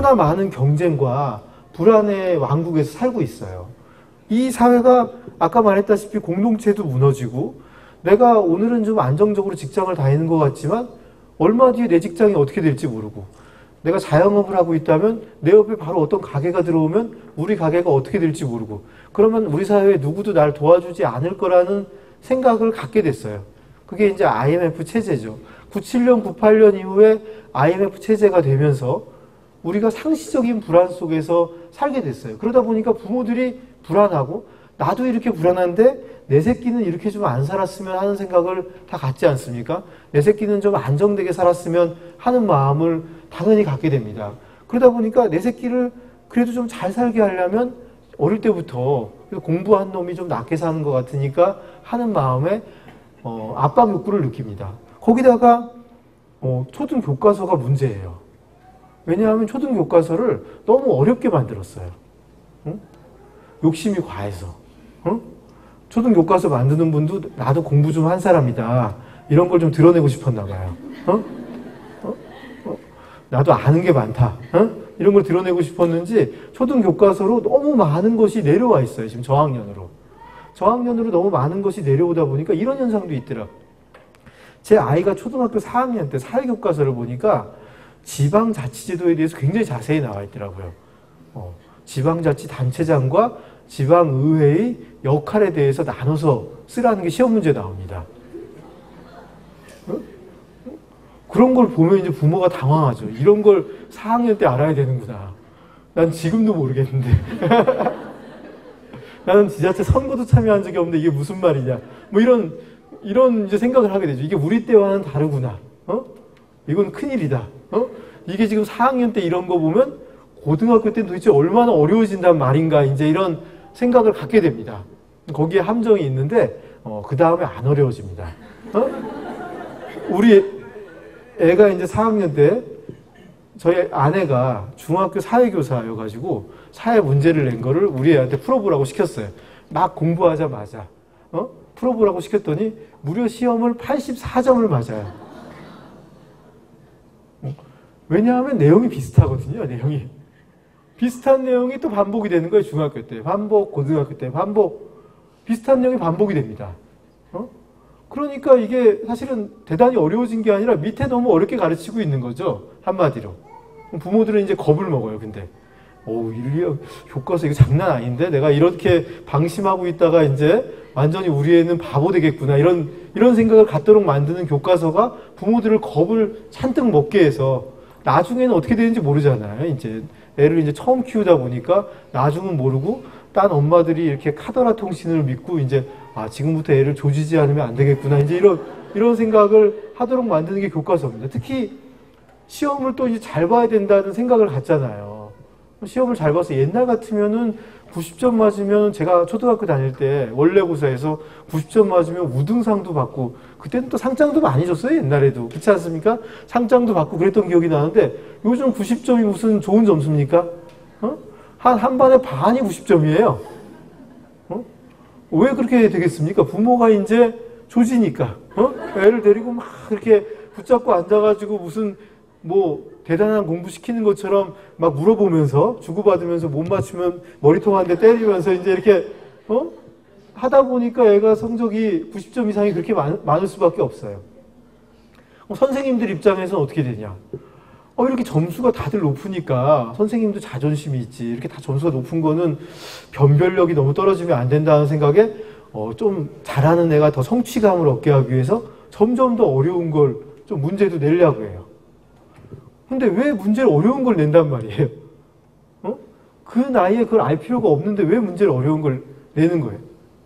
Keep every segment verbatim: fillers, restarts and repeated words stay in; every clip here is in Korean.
너무나 많은 경쟁과 불안의 왕국에서 살고 있어요. 이 사회가 아까 말했다시피 공동체도 무너지고 내가 오늘은 좀 안정적으로 직장을 다니는 것 같지만 얼마 뒤에 내 직장이 어떻게 될지 모르고 내가 자영업을 하고 있다면 내 옆에 바로 어떤 가게가 들어오면 우리 가게가 어떻게 될지 모르고 그러면 우리 사회에 누구도 날 도와주지 않을 거라는 생각을 갖게 됐어요. 그게 이제 아이엠에프 체제죠. 구십칠 년, 구십팔 년 이후에 아이엠에프 체제가 되면서 우리가 상시적인 불안 속에서 살게 됐어요. 그러다 보니까 부모들이 불안하고 나도 이렇게 불안한데 내 새끼는 이렇게 좀 안 살았으면 하는 생각을 다 갖지 않습니까? 내 새끼는 좀 안정되게 살았으면 하는 마음을 당연히 갖게 됩니다. 그러다 보니까 내 새끼를 그래도 좀 잘 살게 하려면 어릴 때부터 공부한 놈이 좀 낫게 사는 것 같으니까 하는 마음에 어, 압박 욕구를 느낍니다. 거기다가 어, 초등 교과서가 문제예요. 왜냐하면 초등 교과서를 너무 어렵게 만들었어요. 응? 욕심이 과해서. 응? 초등 교과서 만드는 분도 나도 공부 좀 한 사람이다. 이런 걸 좀 드러내고 싶었나 봐요. 어? 어? 어? 나도 아는 게 많다. 어? 이런 걸 드러내고 싶었는지 초등 교과서로 너무 많은 것이 내려와 있어요. 지금 저학년으로. 저학년으로 너무 많은 것이 내려오다 보니까 이런 현상도 있더라. 제 아이가 초등학교 사 학년 때 사회교과서를 보니까 지방자치제도에 대해서 굉장히 자세히 나와 있더라고요. 어, 지방자치단체장과 지방의회의 역할에 대해서 나눠서 쓰라는 게 시험 문제에 나옵니다. 어? 그런 걸 보면 이제 부모가 당황하죠. 이런 걸 사 학년 때 알아야 되는구나. 난 지금도 모르겠는데. 나는 지자체 선거도 참여한 적이 없는데 이게 무슨 말이냐. 뭐 이런, 이런 이제 생각을 하게 되죠. 이게 우리 때와는 다르구나. 어? 이건 큰일이다. 어? 이게 지금 사 학년 때 이런 거 보면 고등학교 때는 도대체 얼마나 어려워진단 말인가. 이제 이런 생각을 갖게 됩니다. 거기에 함정이 있는데, 어, 그 다음에 안 어려워집니다. 어? 우리 애가 이제 사 학년 때 저희 아내가 중학교 사회교사여가지고 사회 문제를 낸 거를 우리 애한테 풀어보라고 시켰어요. 막 공부하자마자. 어? 풀어보라고 시켰더니 무려 시험을 팔십사 점을 맞아요. 어? 왜냐하면 내용이 비슷하거든요. 내용이. 비슷한 내용이 또 반복이 되는 거예요. 중학교 때. 반복, 고등학교 때. 반복. 비슷한 내용이 반복이 됩니다. 어? 그러니까 이게 사실은 대단히 어려워진 게 아니라 밑에 너무 어렵게 가르치고 있는 거죠. 한마디로. 부모들은 이제 겁을 먹어요. 근데 오, 인류 교과서 이거 장난 아닌데 내가 이렇게 방심하고 있다가 이제 완전히 우리 애는 바보 되겠구나. 이런 이런 생각을 갖도록 만드는 교과서가 부모들을 겁을 잔뜩 먹게 해서 나중에는 어떻게 되는지 모르잖아요. 이제 애를 이제 처음 키우다 보니까 나중은 모르고 딴 엄마들이 이렇게 카더라 통신을 믿고 이제 아, 지금부터 애를 조지지 않으면 안 되겠구나. 이제 이런, 이런 생각을 하도록 만드는 게 교과서입니다. 특히 시험을 또 이제 잘 봐야 된다는 생각을 갖잖아요. 시험을 잘 봐서 옛날 같으면은 구십 점 맞으면 제가 초등학교 다닐 때 원래고사에서 구십 점 맞으면 우등상도 받고 그때는 또 상장도 많이 줬어요. 옛날에도. 그렇지 않습니까? 상장도 받고 그랬던 기억이 나는데 요즘 구십 점이 무슨 좋은 점수입니까? 어? 한, 한 반에 반이 구십 점이에요. 어? 왜 그렇게 되겠습니까? 부모가 이제 조지니까. 어? 애를 데리고 막 그렇게 붙잡고 앉아가지고 무슨 뭐 대단한 공부 시키는 것처럼 막 물어보면서 주고받으면서 못 맞추면 머리통 한 대 때리면서 이제 이렇게 어? 하다 보니까 애가 성적이 구십 점 이상이 그렇게 많, 많을 수밖에 없어요. 어, 선생님들 입장에서는 어떻게 되냐? 어, 이렇게 점수가 다들 높으니까 선생님도 자존심이 있지. 이렇게 다 점수가 높은 거는 변별력이 너무 떨어지면 안 된다는 생각에 어, 좀 잘하는 애가 더 성취감을 얻게 하기 위해서 점점 더 어려운 걸 좀 문제도 내려고 해요. 근데 왜 문제를 어려운 걸 낸단 말이에요? 어? 그 나이에 그걸 알 필요가 없는데 왜 문제를 어려운 걸 내는 거예요?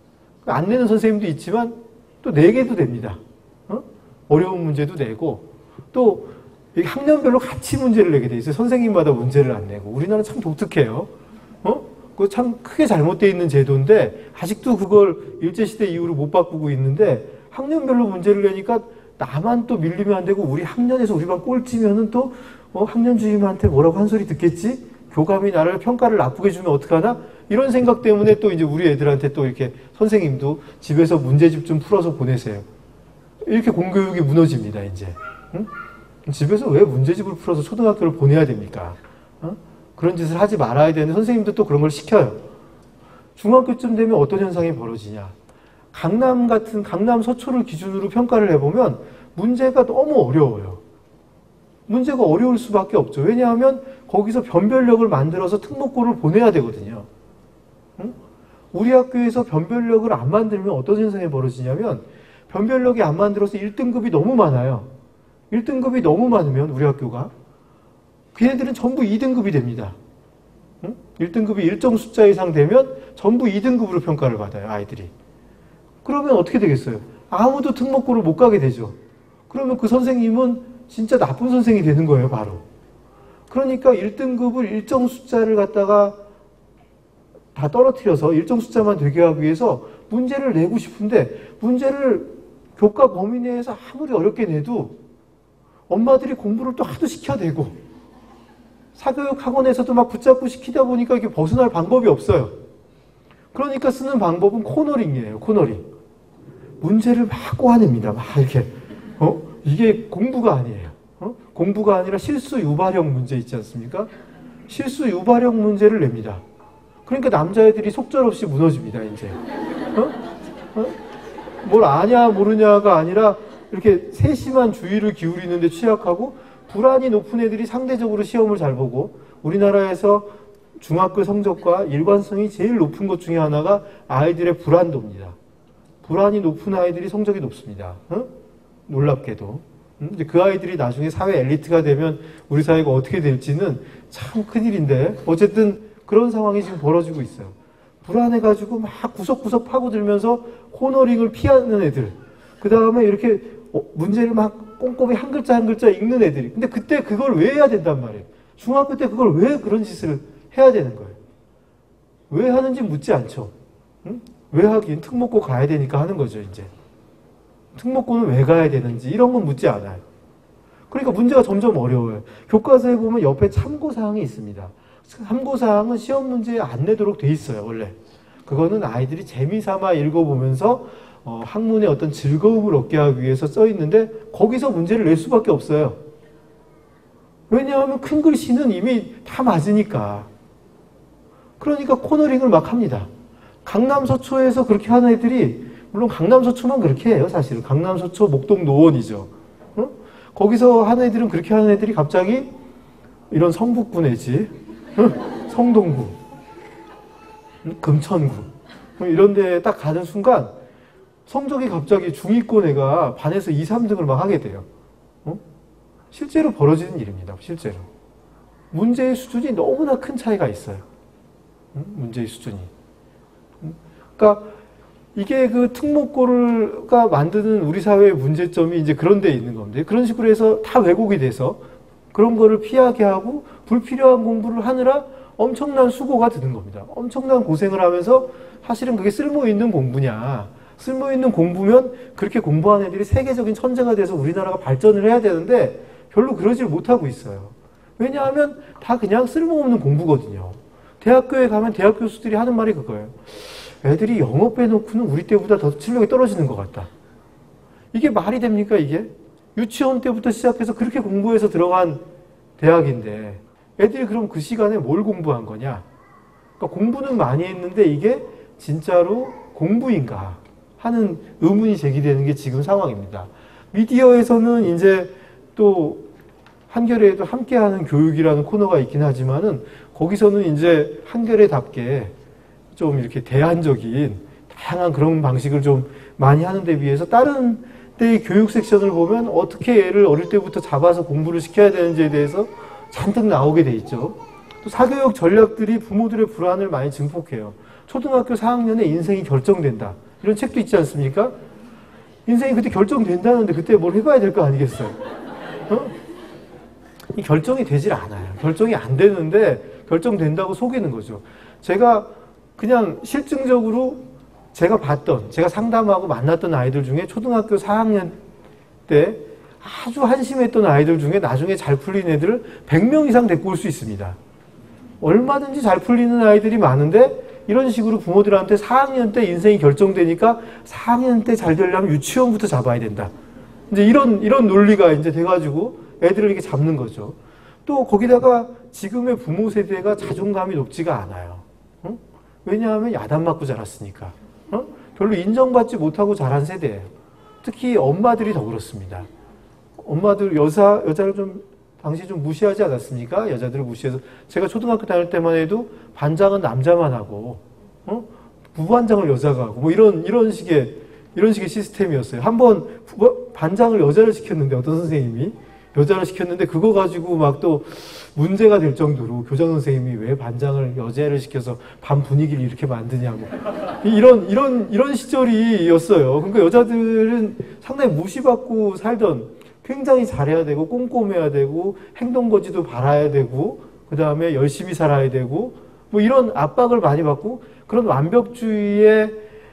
안 내는 선생님도 있지만 또 내게도 됩니다. 어? 어려운 문제도 내고 또 학년별로 같이 문제를 내게 돼 있어요. 선생님마다 문제를 안 내고. 우리나라는 참 독특해요. 어? 그거 참 크게 잘못되어 있는 제도인데 아직도 그걸 일제시대 이후로 못 바꾸고 있는데 학년별로 문제를 내니까 나만 또 밀리면 안 되고 우리 학년에서 우리 반 꼴찌면은 또 어, 학년 주임한테 뭐라고 한 소리 듣겠지? 교감이 나를 평가를 나쁘게 주면 어떡하나? 이런 생각 때문에 또 이제 우리 애들한테 또 이렇게 선생님도 집에서 문제집 좀 풀어서 보내세요. 이렇게 공교육이 무너집니다, 이제. 응? 집에서 왜 문제집을 풀어서 초등학교를 보내야 됩니까? 어? 그런 짓을 하지 말아야 되는 선생님도 또 그런 걸 시켜요. 중학교쯤 되면 어떤 현상이 벌어지냐. 강남 같은, 강남 서초를 기준으로 평가를 해보면 문제가 너무 어려워요. 문제가 어려울 수밖에 없죠. 왜냐하면 거기서 변별력을 만들어서 특목고를 보내야 되거든요. 응? 우리 학교에서 변별력을 안 만들면 어떤 현상이 벌어지냐면 변별력이 안 만들어서 일 등급이 너무 많아요. 일 등급이 너무 많으면 우리 학교가 걔네들은 전부 이 등급이 됩니다. 응? 일 등급이 일정 숫자 이상 되면 전부 이 등급으로 평가를 받아요. 아이들이. 그러면 어떻게 되겠어요? 아무도 특목고를 못 가게 되죠. 그러면 그 선생님은 진짜 나쁜 선생이 되는 거예요. 바로. 그러니까 일 등급을 일정 숫자를 갖다가 다 떨어뜨려서 일정 숫자만 되게 하기 위해서 문제를 내고 싶은데 문제를 교과 범위 내에서 아무리 어렵게 내도 엄마들이 공부를 또 하도 시켜대고 사교육 학원에서도 막 붙잡고 시키다 보니까 이게 벗어날 방법이 없어요. 그러니까 쓰는 방법은 코너링이에요. 코너링. 문제를 막 꼬아냅니다. 막 이렇게. 어? 이게 공부가 아니에요. 어? 공부가 아니라 실수 유발형 문제 있지 않습니까? 실수 유발형 문제를 냅니다. 그러니까 남자애들이 속절없이 무너집니다. 이제. 어? 어? 뭘 아냐 모르냐가 아니라 이렇게 세심한 주의를 기울이는 데 취약하고 불안이 높은 애들이 상대적으로 시험을 잘 보고 우리나라에서 중학교 성적과 일관성이 제일 높은 것 중에 하나가 아이들의 불안도입니다. 불안이 높은 아이들이 성적이 높습니다. 어? 놀랍게도. 근데 그 아이들이 나중에 사회 엘리트가 되면 우리 사회가 어떻게 될지는 참 큰일인데 어쨌든 그런 상황이 지금 벌어지고 있어요. 불안해가지고 막 구석구석 파고들면서 코너링을 피하는 애들. 그 다음에 이렇게 문제를 막 꼼꼼히 한 글자 한 글자 읽는 애들이. 근데 그때 그걸 왜 해야 된단 말이에요. 중학교 때 그걸 왜 그런 짓을 해야 되는 거예요. 왜 하는지 묻지 않죠. 응? 왜 하긴 특목고 가야 되니까 하는 거죠. 이제. 특목고는 왜 가야 되는지 이런 건 묻지 않아요. 그러니까 문제가 점점 어려워요. 교과서에 보면 옆에 참고사항이 있습니다. 참고사항은 시험 문제에 안 내도록 돼 있어요. 원래. 그거는 아이들이 재미삼아 읽어보면서 어, 학문의 어떤 즐거움을 얻게 하기 위해서 써 있는데 거기서 문제를 낼 수밖에 없어요. 왜냐하면 큰 글씨는 이미 다 맞으니까. 그러니까 코너링을 막 합니다. 강남 서초에서 그렇게 하는 애들이 물론 강남 서초만 그렇게 해요. 사실은 강남 서초 목동 노원이죠. 어? 거기서 하는 애들은 그렇게 하는 애들이 갑자기 이런 성북구 내지 어? 성동구 금천구 이런 데 딱 가는 순간 성적이 갑자기 중위권 애가 반에서 이, 삼 등을 막 하게 돼요. 어? 실제로 벌어지는 일입니다. 실제로. 문제의 수준이 너무나 큰 차이가 있어요. 응? 문제의 수준이. 응? 그러니까 이게 그 특목고가 만드는 우리 사회의 문제점이 이제 그런 데 있는 겁니다. 그런 식으로 해서 다 왜곡이 돼서 그런 거를 피하게 하고 불필요한 공부를 하느라 엄청난 수고가 드는 겁니다. 엄청난 고생을 하면서 사실은 그게 쓸모 있는 공부냐. 쓸모 있는 공부면 그렇게 공부한 애들이 세계적인 천재가 돼서 우리나라가 발전을 해야 되는데 별로 그러질 못하고 있어요. 왜냐하면 다 그냥 쓸모없는 공부거든요. 대학교에 가면 대학 교수들이 하는 말이 그거예요. 애들이 영어 빼놓고는 우리 때보다 더 실력이 떨어지는 것 같다. 이게 말이 됩니까 이게? 유치원 때부터 시작해서 그렇게 공부해서 들어간 대학인데 애들이 그럼 그 시간에 뭘 공부한 거냐? 그러니까 공부는 많이 했는데 이게 진짜로 공부인가 하는 의문이 제기되는 게 지금 상황입니다. 미디어에서는 이제 또 한겨레에도 함께하는 교육이라는 코너가 있긴 하지만은 거기서는 이제 한겨레답게 좀 이렇게 대안적인 다양한 그런 방식을 좀 많이 하는 데 비해서 다른 때의 교육 섹션을 보면 어떻게 애를 어릴 때부터 잡아서 공부를 시켜야 되는지에 대해서 잔뜩 나오게 돼 있죠. 또 사교육 전략들이 부모들의 불안을 많이 증폭해요. 초등학교 사 학년에 인생이 결정된다. 이런 책도 있지 않습니까? 인생이 그때 결정된다는데 그때 뭘 해봐야 될 거 아니겠어요? 어? 이 결정이 되질 않아요. 결정이 안 되는데 결정된다고 속이는 거죠. 제가 그냥 실증적으로 제가 봤던, 제가 상담하고 만났던 아이들 중에 초등학교 사 학년 때 아주 한심했던 아이들 중에 나중에 잘 풀린 애들을 백 명 이상 데리고 올 수 있습니다. 얼마든지 잘 풀리는 아이들이 많은데 이런 식으로 부모들한테 사 학년 때 인생이 결정되니까 사 학년 때 잘 되려면 유치원부터 잡아야 된다. 이제 이런, 이런 논리가 이제 돼가지고 애들을 이렇게 잡는 거죠. 또 거기다가 지금의 부모 세대가 자존감이 높지가 않아요. 어? 왜냐하면 야단 맞고 자랐으니까. 어? 별로 인정받지 못하고 자란 세대예요. 특히 엄마들이 더 그렇습니다. 엄마들 여자 여자를 좀 당시 좀 무시하지 않았습니까? 여자들을 무시해서 제가 초등학교 다닐 때만 해도 반장은 남자만 하고, 어? 부반장을 여자가 하고 뭐 이런 이런 식의 이런 식의 시스템이었어요. 한번 반장을 여자를 시켰는데 어떤 선생님이 여자를 시켰는데 그거 가지고 막 또 문제가 될 정도로 교장 선생님이 왜 반장을 여자를 시켜서 반 분위기를 이렇게 만드냐고 이런 이런 이런 시절이었어요. 그러니까 여자들은 상당히 무시받고 살던 굉장히 잘해야 되고 꼼꼼해야 되고 행동거지도 바라야 되고 그 다음에 열심히 살아야 되고 뭐 이런 압박을 많이 받고 그런 완벽주의의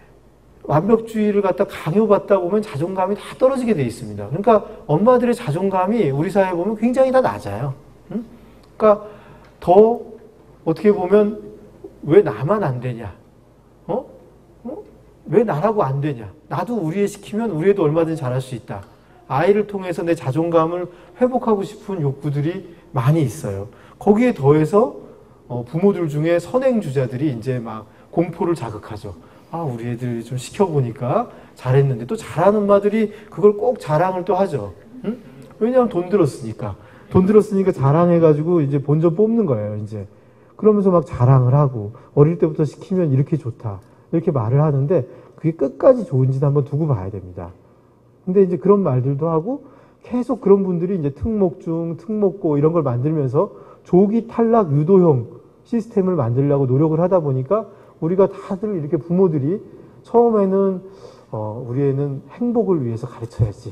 완벽주의를 갖다 강요받다 보면 자존감이 다 떨어지게 돼 있습니다. 그러니까 엄마들의 자존감이 우리 사회에 보면 굉장히 다 낮아요. 응? 그러니까 더 어떻게 보면 왜 나만 안 되냐? 어? 어? 왜 나라고 안 되냐? 나도 우리 애 시키면 우리 애도 얼마든지 잘할 수 있다. 아이를 통해서 내 자존감을 회복하고 싶은 욕구들이 많이 있어요. 거기에 더해서 어, 부모들 중에 선행주자들이 이제 막 공포를 자극하죠. 아, 우리 애들 좀 시켜보니까 잘했는데 또 잘하는 엄마들이 그걸 꼭 자랑을 또 하죠. 응? 왜냐하면 돈 들었으니까. 돈 들었으니까 자랑해가지고 이제 본전 뽑는 거예요, 이제. 그러면서 막 자랑을 하고 어릴 때부터 시키면 이렇게 좋다. 이렇게 말을 하는데 그게 끝까지 좋은지도 한번 두고 봐야 됩니다. 근데 이제 그런 말들도 하고 계속 그런 분들이 이제 특목중, 특목고 이런 걸 만들면서 조기 탈락 유도형 시스템을 만들려고 노력을 하다 보니까 우리가 다들 이렇게 부모들이 처음에는 어, 우리 애는 행복을 위해서 가르쳐야지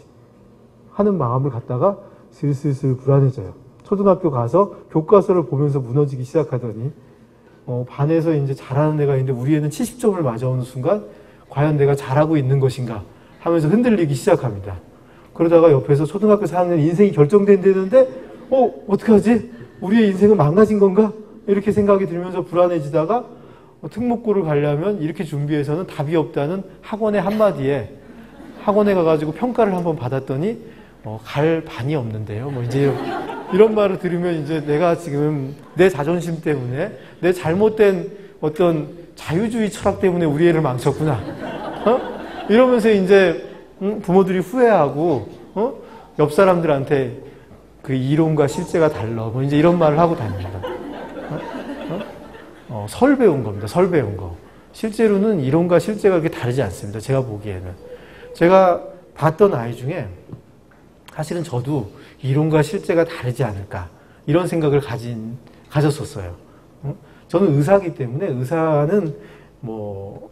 하는 마음을 갖다가 슬슬슬 불안해져요. 초등학교 가서 교과서를 보면서 무너지기 시작하더니 어, 반에서 이제 잘하는 애가 있는데 우리 애는 칠십 점을 맞아오는 순간 과연 내가 잘하고 있는 것인가 하면서 흔들리기 시작합니다. 그러다가 옆에서 초등학교 사 학년 인생이 결정된다는데 어? 어떡하지? 우리의 인생은 망가진 건가? 이렇게 생각이 들면서 불안해지다가 특목고를 가려면 이렇게 준비해서는 답이 없다는 학원의 한마디에 학원에 가가지고 평가를 한번 받았더니 어, 갈 반이 없는데요. 뭐 이제 이런 말을 들으면 이제 내가 지금 내 자존심 때문에 내 잘못된 어떤 자유주의 철학 때문에 우리 애를 망쳤구나. 어? 이러면서 이제 응? 부모들이 후회하고 어? 옆 사람들한테 그 이론과 실제가 달라. 뭐 이제 이런 말을 하고 다닙니다. 어? 어? 어, 설 배운 겁니다. 설 배운 거. 실제로는 이론과 실제가 그렇게 다르지 않습니다. 제가 보기에는. 제가 봤던 아이 중에 사실은 저도 이론과 실제가 다르지 않을까 이런 생각을 가진, 가졌었어요. 어? 저는 의사이기 때문에 의사는 뭐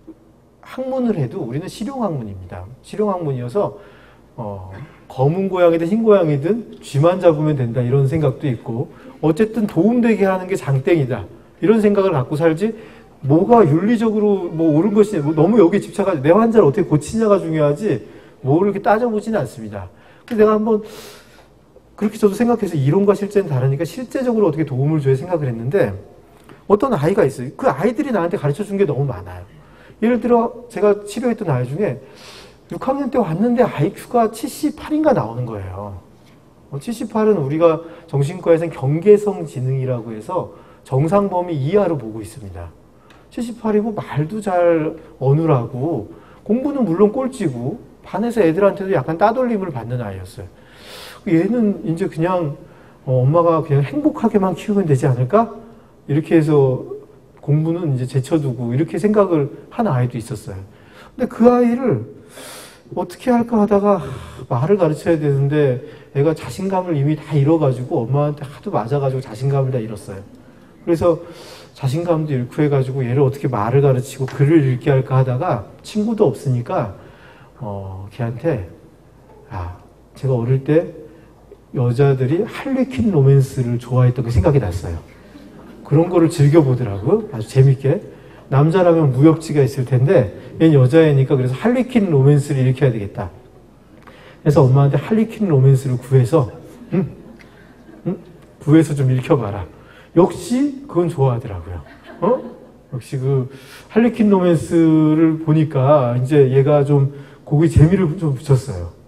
학문을 해도 우리는 실용학문입니다. 실용학문이어서 어, 검은 고양이든 흰 고양이든 쥐만 잡으면 된다 이런 생각도 있고 어쨌든 도움되게 하는 게 장땡이다 이런 생각을 갖고 살지 뭐가 윤리적으로 뭐 옳은 것이 뭐 너무 여기에 집착하지 내 환자를 어떻게 고치냐가 중요하지 뭐를 이렇게 따져보지는 않습니다. 그래서 내가 한번 그렇게 저도 생각해서 이론과 실제는 다르니까 실제적으로 어떻게 도움을 줘야 생각을 했는데 어떤 아이가 있어요. 그 아이들이 나한테 가르쳐준 게 너무 많아요. 예를 들어 제가 치료했던 아이 중에 육 학년 때 왔는데 아이큐가 칠십팔인가 나오는 거예요. 칠십팔은 우리가 정신과에서는 경계성 지능이라고 해서 정상 범위 이하로 보고 있습니다. 칠십팔이고 말도 잘 어눌하고 공부는 물론 꼴찌고 반에서 애들한테도 약간 따돌림을 받는 아이였어요. 얘는 이제 그냥 어, 엄마가 그냥 행복하게만 키우면 되지 않을까? 이렇게 해서 공부는 이제 제쳐두고 이렇게 생각을 한 아이도 있었어요. 근데 그 아이를 어떻게 할까 하다가 말을 가르쳐야 되는데 애가 자신감을 이미 다 잃어가지고 엄마한테 하도 맞아가지고 자신감을 다 잃었어요. 그래서 자신감도 잃고 해가지고 얘를 어떻게 말을 가르치고 글을 읽게 할까 하다가 친구도 없으니까 어, 걔한테 아, 제가 어릴 때 여자들이 할리퀸 로맨스를 좋아했던 그 생각이 났어요. 그런 거를 즐겨보더라고요. 아주 재밌게. 남자라면 무협지가 있을 텐데 얘는 여자애니까 그래서 할리퀸 로맨스를 일으켜야 되겠다. 그래서 엄마한테 할리퀸 로맨스를 구해서 응? 응? 구해서 좀 읽혀봐라. 역시 그건 좋아하더라고요. 어? 역시 그 할리퀸 로맨스를 보니까 이제 얘가 좀 거기 재미를 좀 붙였어요. 어?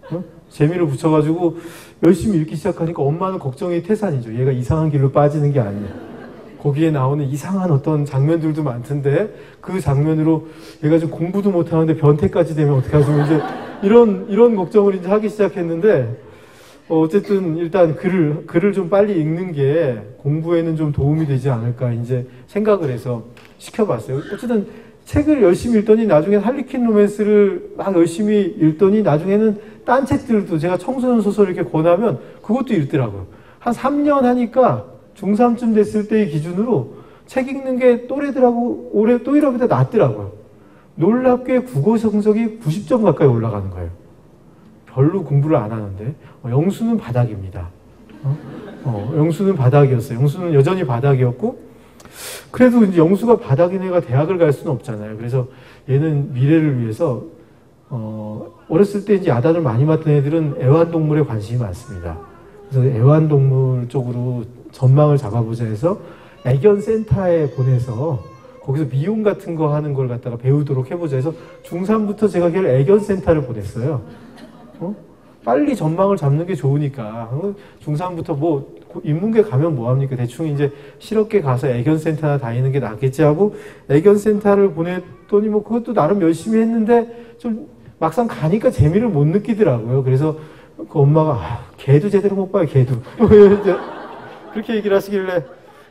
재미를 붙여가지고 열심히 읽기 시작하니까 엄마는 걱정이 태산이죠. 얘가 이상한 길로 빠지는 게 아니냐. 거기에 나오는 이상한 어떤 장면들도 많던데 그 장면으로 얘가 좀 공부도 못하는데 변태까지 되면 어떡하지? 이제 이런 이런 걱정을 이제 하기 시작했는데 어, 어쨌든 일단 글을 글을 좀 빨리 읽는 게 공부에는 좀 도움이 되지 않을까 이제 생각을 해서 시켜봤어요. 어쨌든 책을 열심히 읽더니 나중에 할리퀸 로맨스를 막 열심히 읽더니 나중에는 딴 책들도 제가 청소년 소설 이렇게 권하면 그것도 읽더라고요. 한 삼 년 하니까 중삼쯤 됐을 때의 기준으로 책 읽는 게 또래들하고 올해 또이러보다 낫더라고요. 놀랍게 국어 성적이 구십 점 가까이 올라가는 거예요. 별로 공부를 안 하는데 어, 영수는 바닥입니다. 어? 어, 영수는 바닥이었어요. 영수는 여전히 바닥이었고 그래도 이제 영수가 바닥인 애가 대학을 갈 수는 없잖아요. 그래서 얘는 미래를 위해서 어, 어렸을 때 이제 야단을 많이 맞던 애들은 애완동물에 관심이 많습니다. 그래서 애완동물 쪽으로 전망을 잡아보자 해서 애견센터에 보내서 거기서 미용 같은 거 하는 걸 갖다가 배우도록 해보자 해서 중삼부터 제가 걔를 애견센터를 보냈어요. 어? 빨리 전망을 잡는 게 좋으니까. 중삼부터 뭐 인문계 가면 뭐합니까? 대충 이제 실업계 가서 애견센터나 다니는 게 낫겠지 하고 애견센터를 보냈더니 뭐 그것도 나름 열심히 했는데 좀 막상 가니까 재미를 못 느끼더라고요. 그래서 그 엄마가 아, 걔도 제대로 못 봐요. 걔도. 그렇게 얘기를 하시길래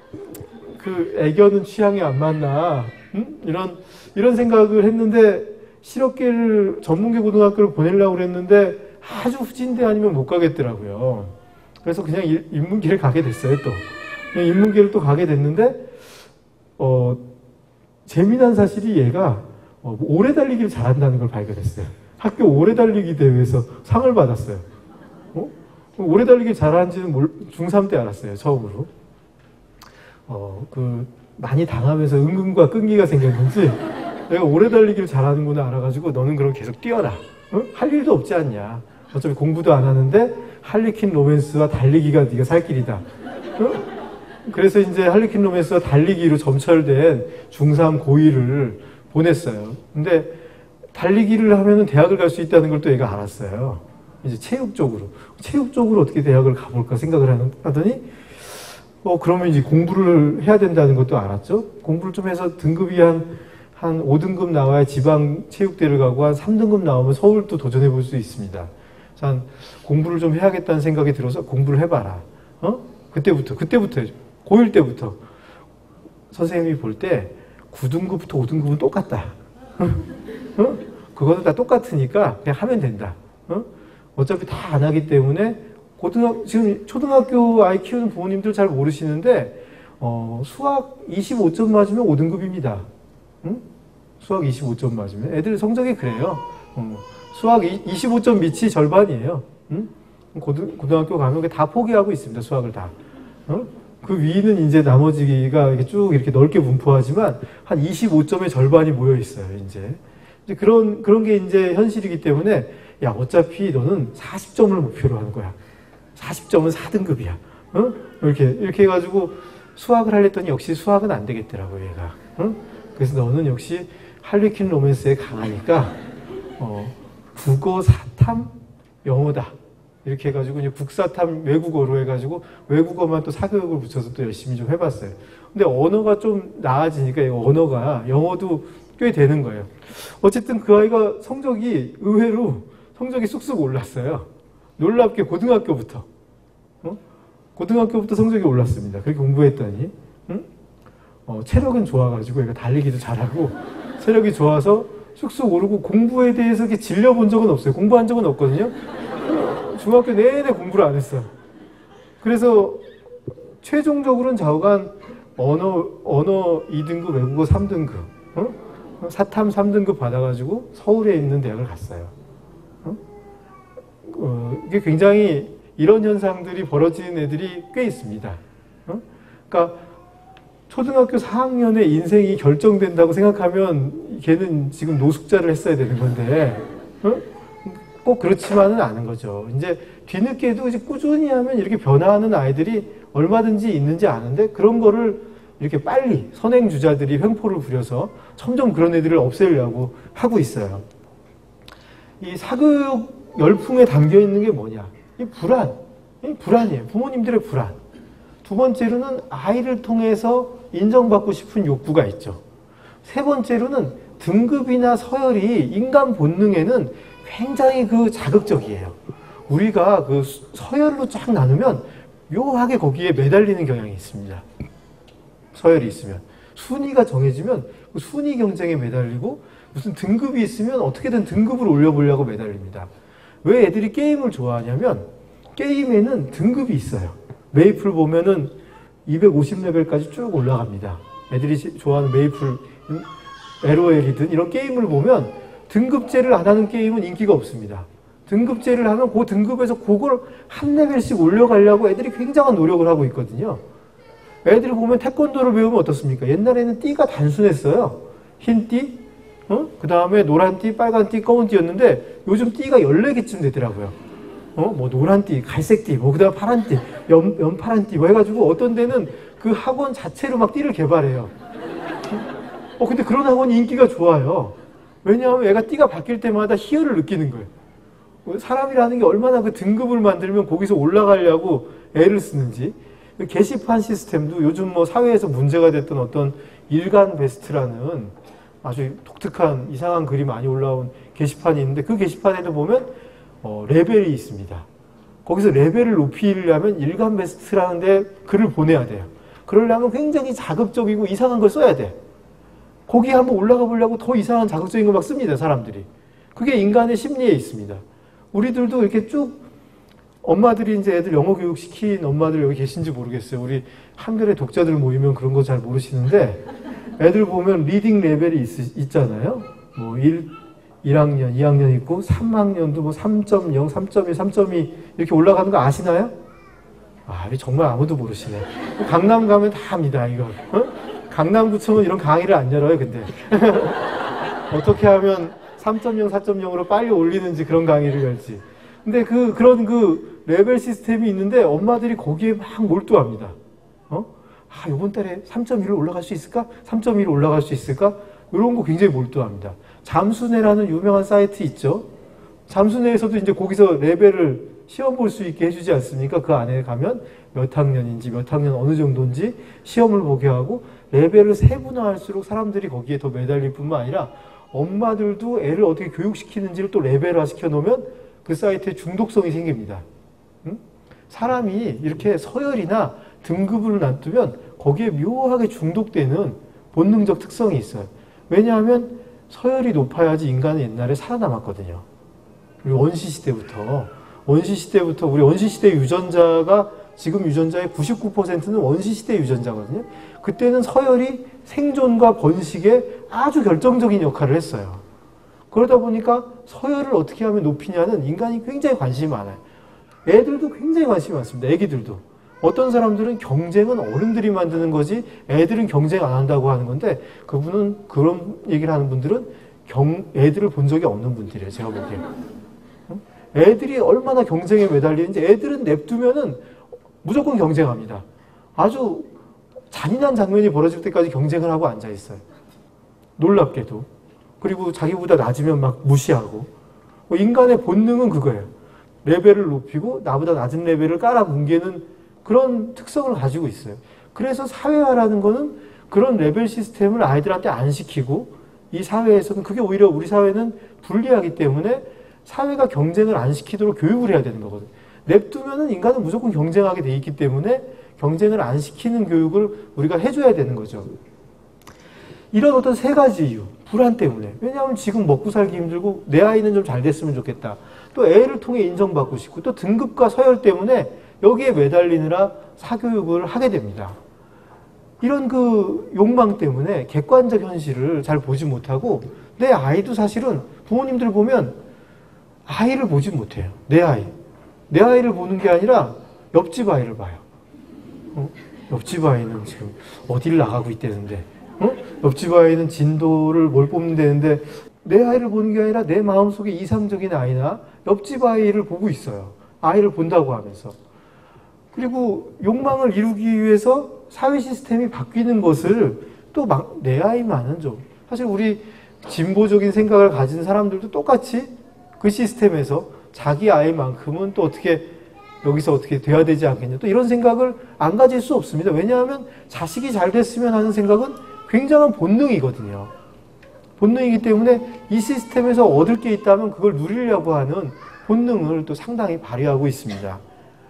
그 애견은 취향이 안 맞나 응? 이런 이런 생각을 했는데 실업계를 전문계 고등학교를 보내려고 그랬는데 아주 후진대 아니면 못 가겠더라고요. 그래서 그냥 인문계를 가게 됐어요. 또 그냥 인문계를 또 가게 됐는데 어, 재미난 사실이 얘가 어, 오래 달리기를 잘한다는 걸 발견했어요. 학교 오래 달리기 대회에서 상을 받았어요. 어? 오래 달리기 잘하는지는 중삼 때 알았어요. 처음으로. 어, 그 많이 당하면서 은근과 끈기가 생겼는지 내가 오래 달리기를 잘하는구나 알아가지고 너는 그럼 계속 뛰어라. 어? 할 일도 없지 않냐. 어차피 공부도 안 하는데 할리퀸 로맨스와 달리기가 네가 살 길이다. 어? 그래서 이제 할리퀸 로맨스와 달리기로 점철된 중삼 고이를 보냈어요. 근데 달리기를 하면은 대학을 갈 수 있다는 걸 또 얘가 알았어요. 이제 체육 쪽으로. 체육 쪽으로 어떻게 대학을 가볼까 생각을 하더니 어, 그러면 이제 공부를 해야 된다는 것도 알았죠. 공부를 좀 해서 등급이 한, 한 오 등급 나와야 지방 체육대를 가고 한 삼 등급 나오면 서울도 도전해 볼 수 있습니다. 한 공부를 좀 해야겠다는 생각이 들어서 공부를 해봐라. 어? 그때부터, 그때부터, 고일 때부터. 선생님이 볼 때 구 등급부터 오 등급은 똑같다. 어? 그거는 다 똑같으니까 그냥 하면 된다. 어? 어차피 다 안 하기 때문에 고등학, 지금 초등학교 아이 키우는 부모님들 잘 모르시는데, 어, 수학 이십오 점 맞으면 오 등급입니다. 응? 수학 이십오 점 맞으면. 애들 성적이 그래요. 어, 수학 이십오 점 밑이 절반이에요. 응? 고등, 고등학교 가면 다 포기하고 있습니다. 수학을 다. 어? 그 위는 이제 나머지가 이렇게 쭉 이렇게 넓게 분포하지만, 한 이십오 점의 절반이 모여 있어요, 이제. 이제 그런, 그런 게 이제 현실이기 때문에, 야, 어차피 너는 사십 점을 목표로 하는 거야. 사십 점은 사 등급이야. 어? 이렇게, 이렇게 해가지고 수학을 하랬더니 역시 수학은 안 되겠더라고, 얘가. 어? 그래서 너는 역시 할리퀸 로맨스에 강하니까, 어, 국어, 사탐, 영어다. 이렇게 해가지고 이제 국사탐 외국어로 해가지고 외국어만 또 사교육을 붙여서 또 열심히 좀 해봤어요. 근데 언어가 좀 나아지니까 언어가, 영어도 꽤 되는 거예요. 어쨌든 그 아이가 성적이 의외로 성적이 쑥쑥 올랐어요. 놀랍게 고등학교부터. 어? 고등학교부터 성적이 올랐습니다. 그렇게 공부했더니. 응? 어, 체력은 좋아가지고 얘가 달리기도 잘하고 체력이 좋아서 쑥쑥 오르고 공부에 대해서 이렇게 질려본 적은 없어요. 공부한 적은 없거든요. 중학교 내내 공부를 안 했어. 그래서 최종적으로는 좌우간 언어, 언어 이 등급, 외국어 삼 등급, 어? 사탐 삼 등급 받아가지고 서울에 있는 대학을 갔어요. 어? 어, 이게 굉장히 이런 현상들이 벌어지는 애들이 꽤 있습니다. 어? 그러니까 초등학교 사 학년에 인생이 결정된다고 생각하면 걔는 지금 노숙자를 했어야 되는 건데 어? 꼭 그렇지만은 않은 거죠. 이제 뒤늦게도 이제 꾸준히 하면 이렇게 변화하는 아이들이 얼마든지 있는지 아는데 그런 거를 이렇게 빨리 선행주자들이 횡포를 부려서 점점 그런 애들을 없애려고 하고 있어요. 이 사교육 열풍에 담겨 있는 게 뭐냐? 이 불안. 이 불안이에요. 부모님들의 불안. 두 번째로는 아이를 통해서 인정받고 싶은 욕구가 있죠. 세 번째로는 등급이나 서열이 인간 본능에는 굉장히 그 자극적이에요. 우리가 그 서열로 쫙 나누면 묘하게 거기에 매달리는 경향이 있습니다. 서열이 있으면. 순위가 정해지면 그 순위 경쟁에 매달리고 무슨 등급이 있으면 어떻게든 등급을 올려보려고 매달립니다. 왜 애들이 게임을 좋아하냐면 게임에는 등급이 있어요. 메이플 보면은 이백오십 레벨까지 쭉 올라갑니다. 애들이 좋아하는 메이플, 엘오엘이든 이런 게임을 보면 등급제를 안 하는 게임은 인기가 없습니다. 등급제를 하면 그 등급에서 그걸 한 레벨씩 올려가려고 애들이 굉장한 노력을 하고 있거든요. 애들을 보면 태권도를 배우면 어떻습니까? 옛날에는 띠가 단순했어요. 흰 띠, 어? 그 다음에 노란 띠, 빨간 띠, 검은 띠였는데 요즘 띠가 열네 개쯤 되더라고요. 어? 뭐 노란 띠, 갈색 띠, 뭐 그다음 파란 띠, 연, 연파란 띠, 뭐 해가지고 어떤 데는 그 학원 자체로 막 띠를 개발해요. 어, 근데 그런 학원이 인기가 좋아요. 왜냐하면 애가 띠가 바뀔 때마다 희열을 느끼는 거예요. 사람이라는 게 얼마나 그 등급을 만들면 거기서 올라가려고 애를 쓰는지. 게시판 시스템도 요즘 뭐 사회에서 문제가 됐던 어떤 일간 베스트라는 아주 독특한 이상한 글이 많이 올라온 게시판이 있는데 그 게시판에도 보면 어, 레벨이 있습니다. 거기서 레벨을 높이려면 일간 베스트라는 데 글을 보내야 돼요. 그러려면 굉장히 자극적이고 이상한 걸 써야 돼. 거기에 한번 올라가 보려고 더 이상한 자극적인 걸 막 씁니다, 사람들이. 그게 인간의 심리에 있습니다. 우리들도 이렇게 쭉 엄마들이 이제 애들 영어 교육 시킨 엄마들 여기 계신지 모르겠어요. 우리 한글의 독자들 모이면 그런 거 잘 모르시는데 애들 보면 리딩 레벨이 있, 있잖아요. 뭐 일, 일 학년, 이 학년 있고 삼 학년도 뭐 삼 점 영, 삼 점 일, 삼 점 이 이렇게 올라가는 거 아시나요? 아, 정말 아무도 모르시네. 강남 가면 다 합니다, 이거. 어? 강남구청은 이런 강의를 안 열어요, 근데. 어떻게 하면 삼 점 영, 사 점 영으로 빨리 올리는지 그런 강의를 열지. 근데 그, 그런 그 레벨 시스템이 있는데 엄마들이 거기에 막 몰두합니다. 어? 아, 이번 달에 삼 점 일로 올라갈 수 있을까? 삼 점 일로 올라갈 수 있을까? 이런 거 굉장히 몰두합니다. 잠수내라는 유명한 사이트 있죠? 잠수내에서도 이제 거기서 레벨을 시험 볼 수 있게 해주지 않습니까? 그 안에 가면 몇 학년인지, 몇 학년 어느 정도인지 시험을 보게 하고 레벨을 세분화할수록 사람들이 거기에 더 매달릴 뿐만 아니라 엄마들도 애를 어떻게 교육시키는지를 또 레벨화 시켜놓으면 그 사이트에 중독성이 생깁니다. 응? 사람이 이렇게 서열이나 등급을 놔두면 거기에 묘하게 중독되는 본능적 특성이 있어요. 왜냐하면 서열이 높아야지 인간은 옛날에 살아남았거든요. 우리 원시시대부터 원시시대부터 우리 원시시대 유전자가 지금 유전자의 구십구 퍼센트는 원시시대 유전자거든요. 그때는 서열이 생존과 번식에 아주 결정적인 역할을 했어요. 그러다 보니까 서열을 어떻게 하면 높이냐는 인간이 굉장히 관심이 많아요. 애들도 굉장히 관심이 많습니다. 애기들도. 어떤 사람들은 경쟁은 어른들이 만드는 거지 애들은 경쟁 안 한다고 하는 건데 그분은 그런 얘기를 하는 분들은 경, 애들을 본 적이 없는 분들이에요. 제가 보기에. 애들이 얼마나 경쟁에 매달리는지 애들은 냅두면은 무조건 경쟁합니다. 아주 잔인한 장면이 벌어질 때까지 경쟁을 하고 앉아있어요. 놀랍게도. 그리고 자기보다 낮으면 막 무시하고. 인간의 본능은 그거예요. 레벨을 높이고 나보다 낮은 레벨을 깔아뭉개는 그런 특성을 가지고 있어요. 그래서 사회화라는 거는 그런 레벨 시스템을 아이들한테 안 시키고 이 사회에서는 그게 오히려 우리 사회는 불리하기 때문에 사회가 경쟁을 안 시키도록 교육을 해야 되는 거거든요. 냅두면은 인간은 무조건 경쟁하게 돼 있기 때문에 경쟁을 안 시키는 교육을 우리가 해줘야 되는 거죠. 이런 어떤 세 가지 이유, 불안 때문에. 왜냐하면 지금 먹고 살기 힘들고 내 아이는 좀 잘 됐으면 좋겠다. 또 애를 통해 인정받고 싶고 또 등급과 서열 때문에 여기에 매달리느라 사교육을 하게 됩니다. 이런 그 욕망 때문에 객관적 현실을 잘 보지 못하고 내 아이도 사실은 부모님들 보면 아이를 보지 못해요. 내 아이. 내 아이를 보는 게 아니라 옆집 아이를 봐요. 어? 옆집 아이는 지금 어디를 나가고 있다는데 어? 옆집 아이는 진도를 뭘 뽑는 데는데 내 아이를 보는 게 아니라 내 마음속에 이상적인 아이나 옆집 아이를 보고 있어요. 아이를 본다고 하면서. 그리고 욕망을 이루기 위해서 사회 시스템이 바뀌는 것을 또 내 아이만은 좀 사실 우리 진보적인 생각을 가진 사람들도 똑같이 그 시스템에서 자기 아이만큼은 또 어떻게 여기서 어떻게 돼야 되지 않겠냐. 또 이런 생각을 안 가질 수 없습니다. 왜냐하면 자식이 잘 됐으면 하는 생각은 굉장한 본능이거든요. 본능이기 때문에 이 시스템에서 얻을 게 있다면 그걸 누리려고 하는 본능을 또 상당히 발휘하고 있습니다.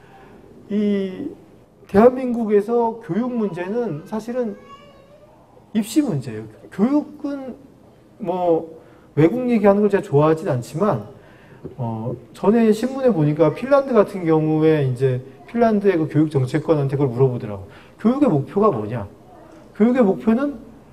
이 대한민국에서 교육 문제는 사실은 입시 문제예요. 교육은 뭐 외국 얘기하는 걸 제가 좋아하진 않지만 어 전에 신문에 보니까 핀란드 같은 경우에 이제 핀란드의 그 교육 정책관한테 그걸 물어보더라고. 교육의 목표가 뭐냐? 교육의 목표는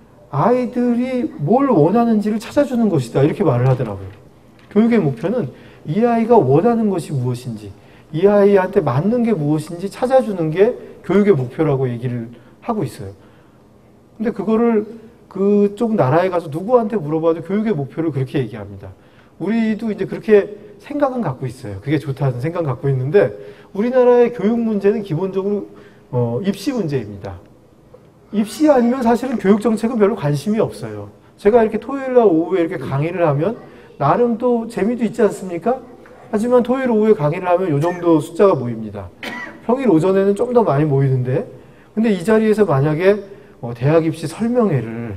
아이들이 뭘 원하는지를 찾아주는 것이다. 이렇게 말을 하더라고요. 교육의 목표는 이 아이가 원하는 것이 무엇인지, 이 아이한테 맞는 게 무엇인지 찾아주는 게 교육의 목표라고 얘기를 하고 있어요. 근데 그거를 그쪽 나라에 가서 누구한테 물어봐도 교육의 목표를 그렇게 얘기합니다. 우리도 이제 그렇게 생각은 갖고 있어요. 그게 좋다는 생각 갖고 있는데 우리나라의 교육 문제는 기본적으로 어, 입시 문제입니다. 입시 아니면 사실은 교육 정책은 별로 관심이 없어요. 제가 이렇게 토요일 날 오후에 이렇게 강의를 하면 나름 또 재미도 있지 않습니까? 하지만 토요일 오후에 강의를 하면 이 정도 숫자가 모입니다. 평일 오전에는 좀 더 많이 모이는데 근데 이 자리에서 만약에 어, 대학 입시 설명회를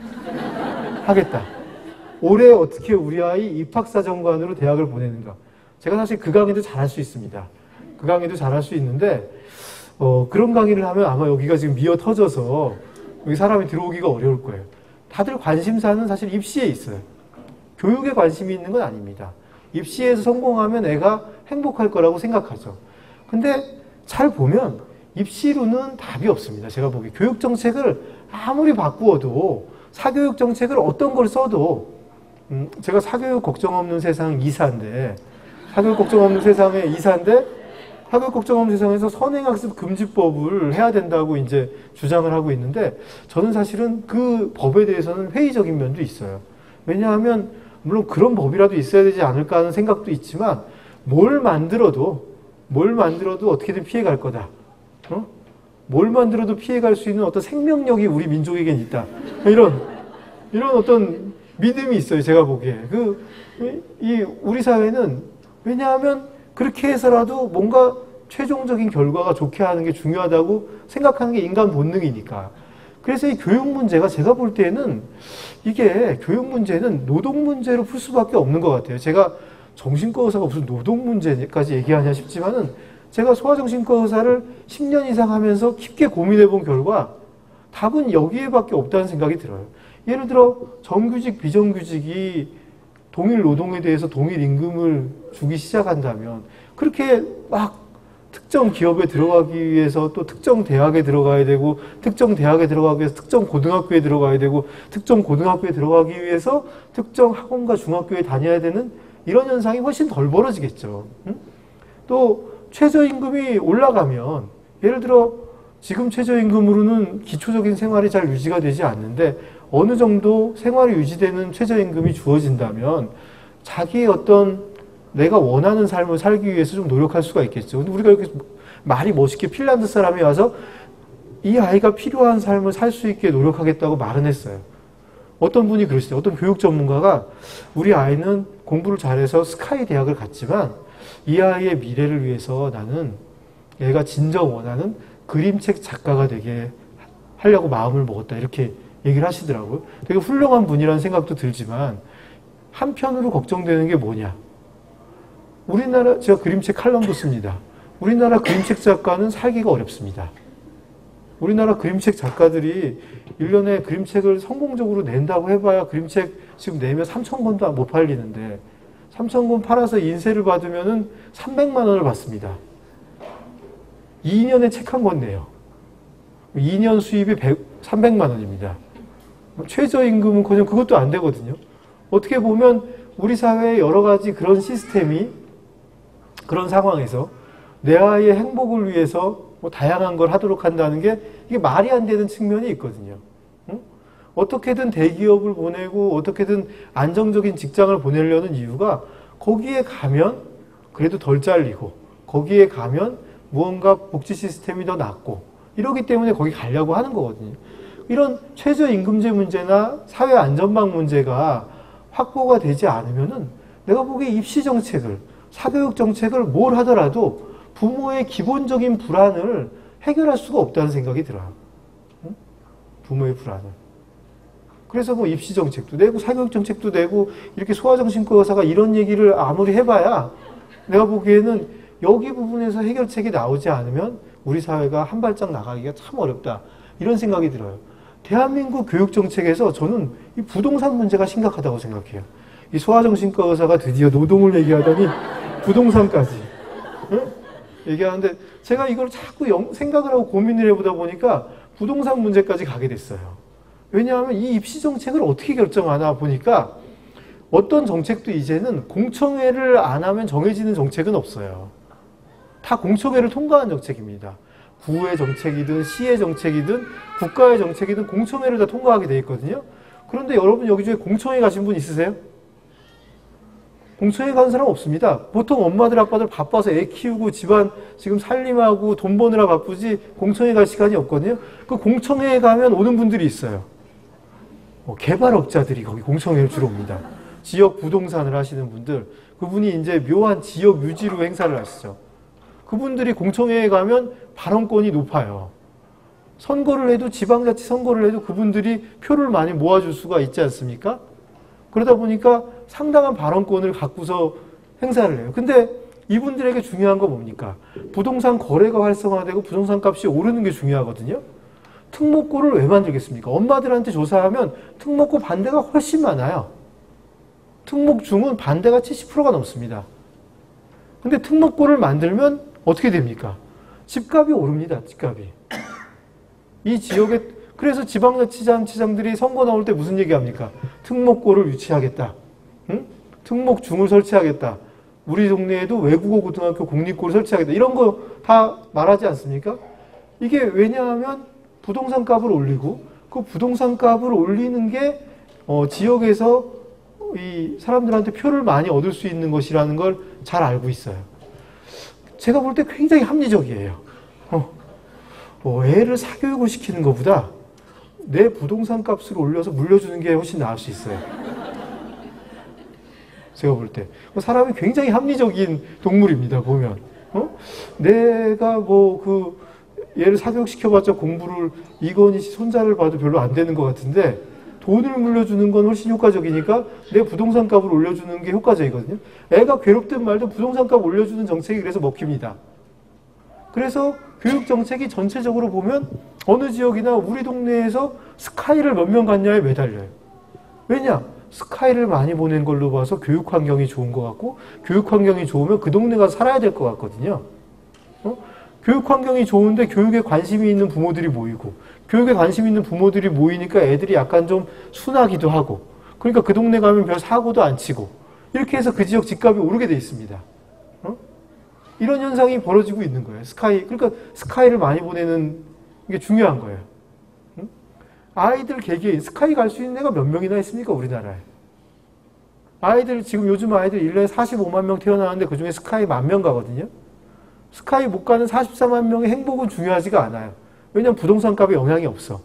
하겠다. 올해 어떻게 우리 아이 입학사정관으로 대학을 보내는가. 제가 사실 그 강의도 잘할 수 있습니다. 그 강의도 잘할 수 있는데 어, 그런 강의를 하면 아마 여기가 지금 미어 터져서 여기 사람이 들어오기가 어려울 거예요. 다들 관심사는 사실 입시에 있어요. 교육에 관심이 있는 건 아닙니다. 입시에서 성공하면 애가 행복할 거라고 생각하죠. 근데 잘 보면 입시로는 답이 없습니다. 제가 보기에 교육정책을 아무리 바꾸어도 사교육 정책을 어떤 걸 써도 음, 제가 사교육 걱정 없는 세상 이사인데 사교육 걱정 없는 세상의 이사인데 사교육 걱정 없는 세상에서 선행학습 금지법을 해야 된다고 이제 주장을 하고 있는데 저는 사실은 그 법에 대해서는 회의적인 면도 있어요. 왜냐하면 물론 그런 법이라도 있어야 되지 않을까 하는 생각도 있지만 뭘 만들어도 뭘 만들어도 어떻게든 피해갈 거다. 어? 뭘 만들어도 피해갈 수 있는 어떤 생명력이 우리 민족에겐 있다. 이런 이런 어떤 믿음이 있어요. 제가 보기에 그 이 우리 사회는 왜냐하면 그렇게 해서라도 뭔가 최종적인 결과가 좋게 하는 게 중요하다고 생각하는 게 인간 본능이니까. 그래서 이 교육 문제가 제가 볼 때는 이게 교육 문제는 노동 문제로 풀 수밖에 없는 것 같아요. 제가 정신과 의사가 무슨 노동 문제까지 얘기하냐 싶지만은 제가 소아정신과 의사를 십 년 이상 하면서 깊게 고민해 본 결과 답은 여기에밖에 없다는 생각이 들어요. 예를 들어 정규직, 비정규직이 동일 노동에 대해서 동일 임금을 주기 시작한다면 그렇게 막 특정 기업에 들어가기 위해서 또 특정 대학에 들어가야 되고 특정 대학에 들어가기 위해서 특정 고등학교에 들어가야 되고 특정 고등학교에 들어가기 위해서 특정 학원과 중학교에 다녀야 되는 이런 현상이 훨씬 덜 벌어지겠죠. 응? 또 최저임금이 올라가면 예를 들어 지금 최저임금으로는 기초적인 생활이 잘 유지가 되지 않는데 어느 정도 생활이 유지되는 최저임금이 주어진다면 자기의 어떤 내가 원하는 삶을 살기 위해서 좀 노력할 수가 있겠죠. 근데 우리가 이렇게 말이 멋있게 핀란드 사람이 와서 이 아이가 필요한 삶을 살 수 있게 노력하겠다고 말은 했어요. 어떤 분이 그러시대요. 어떤 교육 전문가가 우리 아이는 공부를 잘해서 스카이 대학을 갔지만 이 아이의 미래를 위해서 나는 얘가 진정 원하는 그림책 작가가 되게 하려고 마음을 먹었다. 이렇게 얘기를 하시더라고요. 되게 훌륭한 분이라는 생각도 들지만 한편으로 걱정되는 게 뭐냐. 우리나라, 제가 그림책 칼럼도 씁니다. 우리나라 그림책 작가는 살기가 어렵습니다. 우리나라 그림책 작가들이 일 년에 그림책을 성공적으로 낸다고 해봐야 그림책 지금 내면 삼천 권도 못 팔리는데 삼천 권 팔아서 인세를 받으면은 삼백만 원을 받습니다. 이 년에 책 한 권 내요. 이 년 수입이 삼백만 원입니다. 최저임금은 그것도 안 되거든요. 어떻게 보면 우리 사회의 여러 가지 그런 시스템이 그런 상황에서 내 아이의 행복을 위해서 뭐 다양한 걸 하도록 한다는 게 이게 말이 안 되는 측면이 있거든요. 응? 어떻게든 대기업을 보내고 어떻게든 안정적인 직장을 보내려는 이유가 거기에 가면 그래도 덜 잘리고 거기에 가면 무언가 복지 시스템이 더 낫고 이러기 때문에 거기 가려고 하는 거거든요. 이런 최저임금제 문제나 사회안전망 문제가 확보가 되지 않으면은 내가 보기에 입시 정책을 사교육 정책을 뭘 하더라도 부모의 기본적인 불안을 해결할 수가 없다는 생각이 들어요. 응? 부모의 불안을. 그래서 뭐 입시 정책도 내고 사교육 정책도 내고 이렇게 소아정신과 의사가 이런 얘기를 아무리 해봐야 내가 보기에는 여기 부분에서 해결책이 나오지 않으면 우리 사회가 한 발짝 나가기가 참 어렵다. 이런 생각이 들어요. 대한민국 교육 정책에서 저는 이 부동산 문제가 심각하다고 생각해요. 이 소아정신과 의사가 드디어 노동을 얘기하더니 부동산까지 응? 얘기하는데 제가 이걸 자꾸 영, 생각을 하고 고민을 해보다 보니까 부동산 문제까지 가게 됐어요. 왜냐하면 이 입시 정책을 어떻게 결정하나 보니까 어떤 정책도 이제는 공청회를 안 하면 정해지는 정책은 없어요. 다 공청회를 통과한 정책입니다. 구의 정책이든 시의 정책이든 국가의 정책이든 공청회를 다 통과하게 돼 있거든요. 그런데 여러분 여기 중에 공청회 가신 분 있으세요? 공청회 가는 사람 없습니다. 보통 엄마들 아빠들 바빠서 애 키우고 집안 지금 살림하고 돈 버느라 바쁘지 공청회 갈 시간이 없거든요. 그 공청회에 가면 오는 분들이 있어요. 어, 개발업자들이 거기 공청회를 주로 옵니다. 지역 부동산을 하시는 분들, 그분이 이제 묘한 지역 유지로 행사를 하시죠. 그분들이 공청회에 가면 발언권이 높아요. 선거를 해도 지방자치 선거를 해도 그분들이 표를 많이 모아줄 수가 있지 않습니까? 그러다 보니까 상당한 발언권을 갖고서 행사를 해요. 근데 이분들에게 중요한 건 뭡니까? 부동산 거래가 활성화되고 부동산 값이 오르는 게 중요하거든요. 특목고를 왜 만들겠습니까? 엄마들한테 조사하면 특목고 반대가 훨씬 많아요. 특목중은 반대가 칠십 퍼센트가 넘습니다. 근데 특목고를 만들면 어떻게 됩니까? 집값이 오릅니다. 집값이. 이 지역에 그래서 지방자치단체장들이 선거 나올 때 무슨 얘기합니까? 특목고를 유치하겠다. 응? 특목중을 설치하겠다. 우리 동네에도 외국어 고등학교 공립고를 설치하겠다. 이런 거 다 말하지 않습니까? 이게 왜냐하면 부동산 값을 올리고 그 부동산 값을 올리는 게 어, 지역에서 이 사람들한테 표를 많이 얻을 수 있는 것이라는 걸 잘 알고 있어요. 제가 볼 때 굉장히 합리적이에요. 어, 어, 애를 사교육을 시키는 것보다 내 부동산 값을 올려서 물려주는 게 훨씬 나을 수 있어요. 제가 볼 때. 사람이 굉장히 합리적인 동물입니다, 보면. 어? 내가 뭐 그 얘를 사교육시켜봤자 공부를 이건희 씨 손자를 봐도 별로 안 되는 것 같은데 돈을 물려주는 건 훨씬 효과적이니까 내 부동산 값을 올려주는 게 효과적이거든요. 애가 괴롭든 말든 부동산 값 올려주는 정책이 그래서 먹힙니다. 그래서 교육 정책이 전체적으로 보면 어느 지역이나 우리 동네에서 스카이를 몇 명 갔냐에 매달려요. 왜냐? 스카이를 많이 보낸 걸로 봐서 교육 환경이 좋은 것 같고 교육 환경이 좋으면 그 동네 가서 살아야 될 것 같거든요. 어? 교육 환경이 좋은데 교육에 관심이 있는 부모들이 모이고 교육에 관심 있는 부모들이 모이니까 애들이 약간 좀 순하기도 하고 그러니까 그 동네 가면 별 사고도 안 치고 이렇게 해서 그 지역 집값이 오르게 돼 있습니다. 어? 이런 현상이 벌어지고 있는 거예요. 스카이 그러니까 스카이를 많이 보내는 게 중요한 거예요. 응? 아이들 개개인 스카이 갈 수 있는 애가 몇 명이나 있습니까? 우리나라에. 아이들 지금 요즘 아이들 일 년에 사십오만 명 태어나는데 그중에 스카이 만 명 가거든요. 스카이 못 가는 사십사만 명의 행복은 중요하지가 않아요. 왜냐하면 부동산 값에 영향이 없어.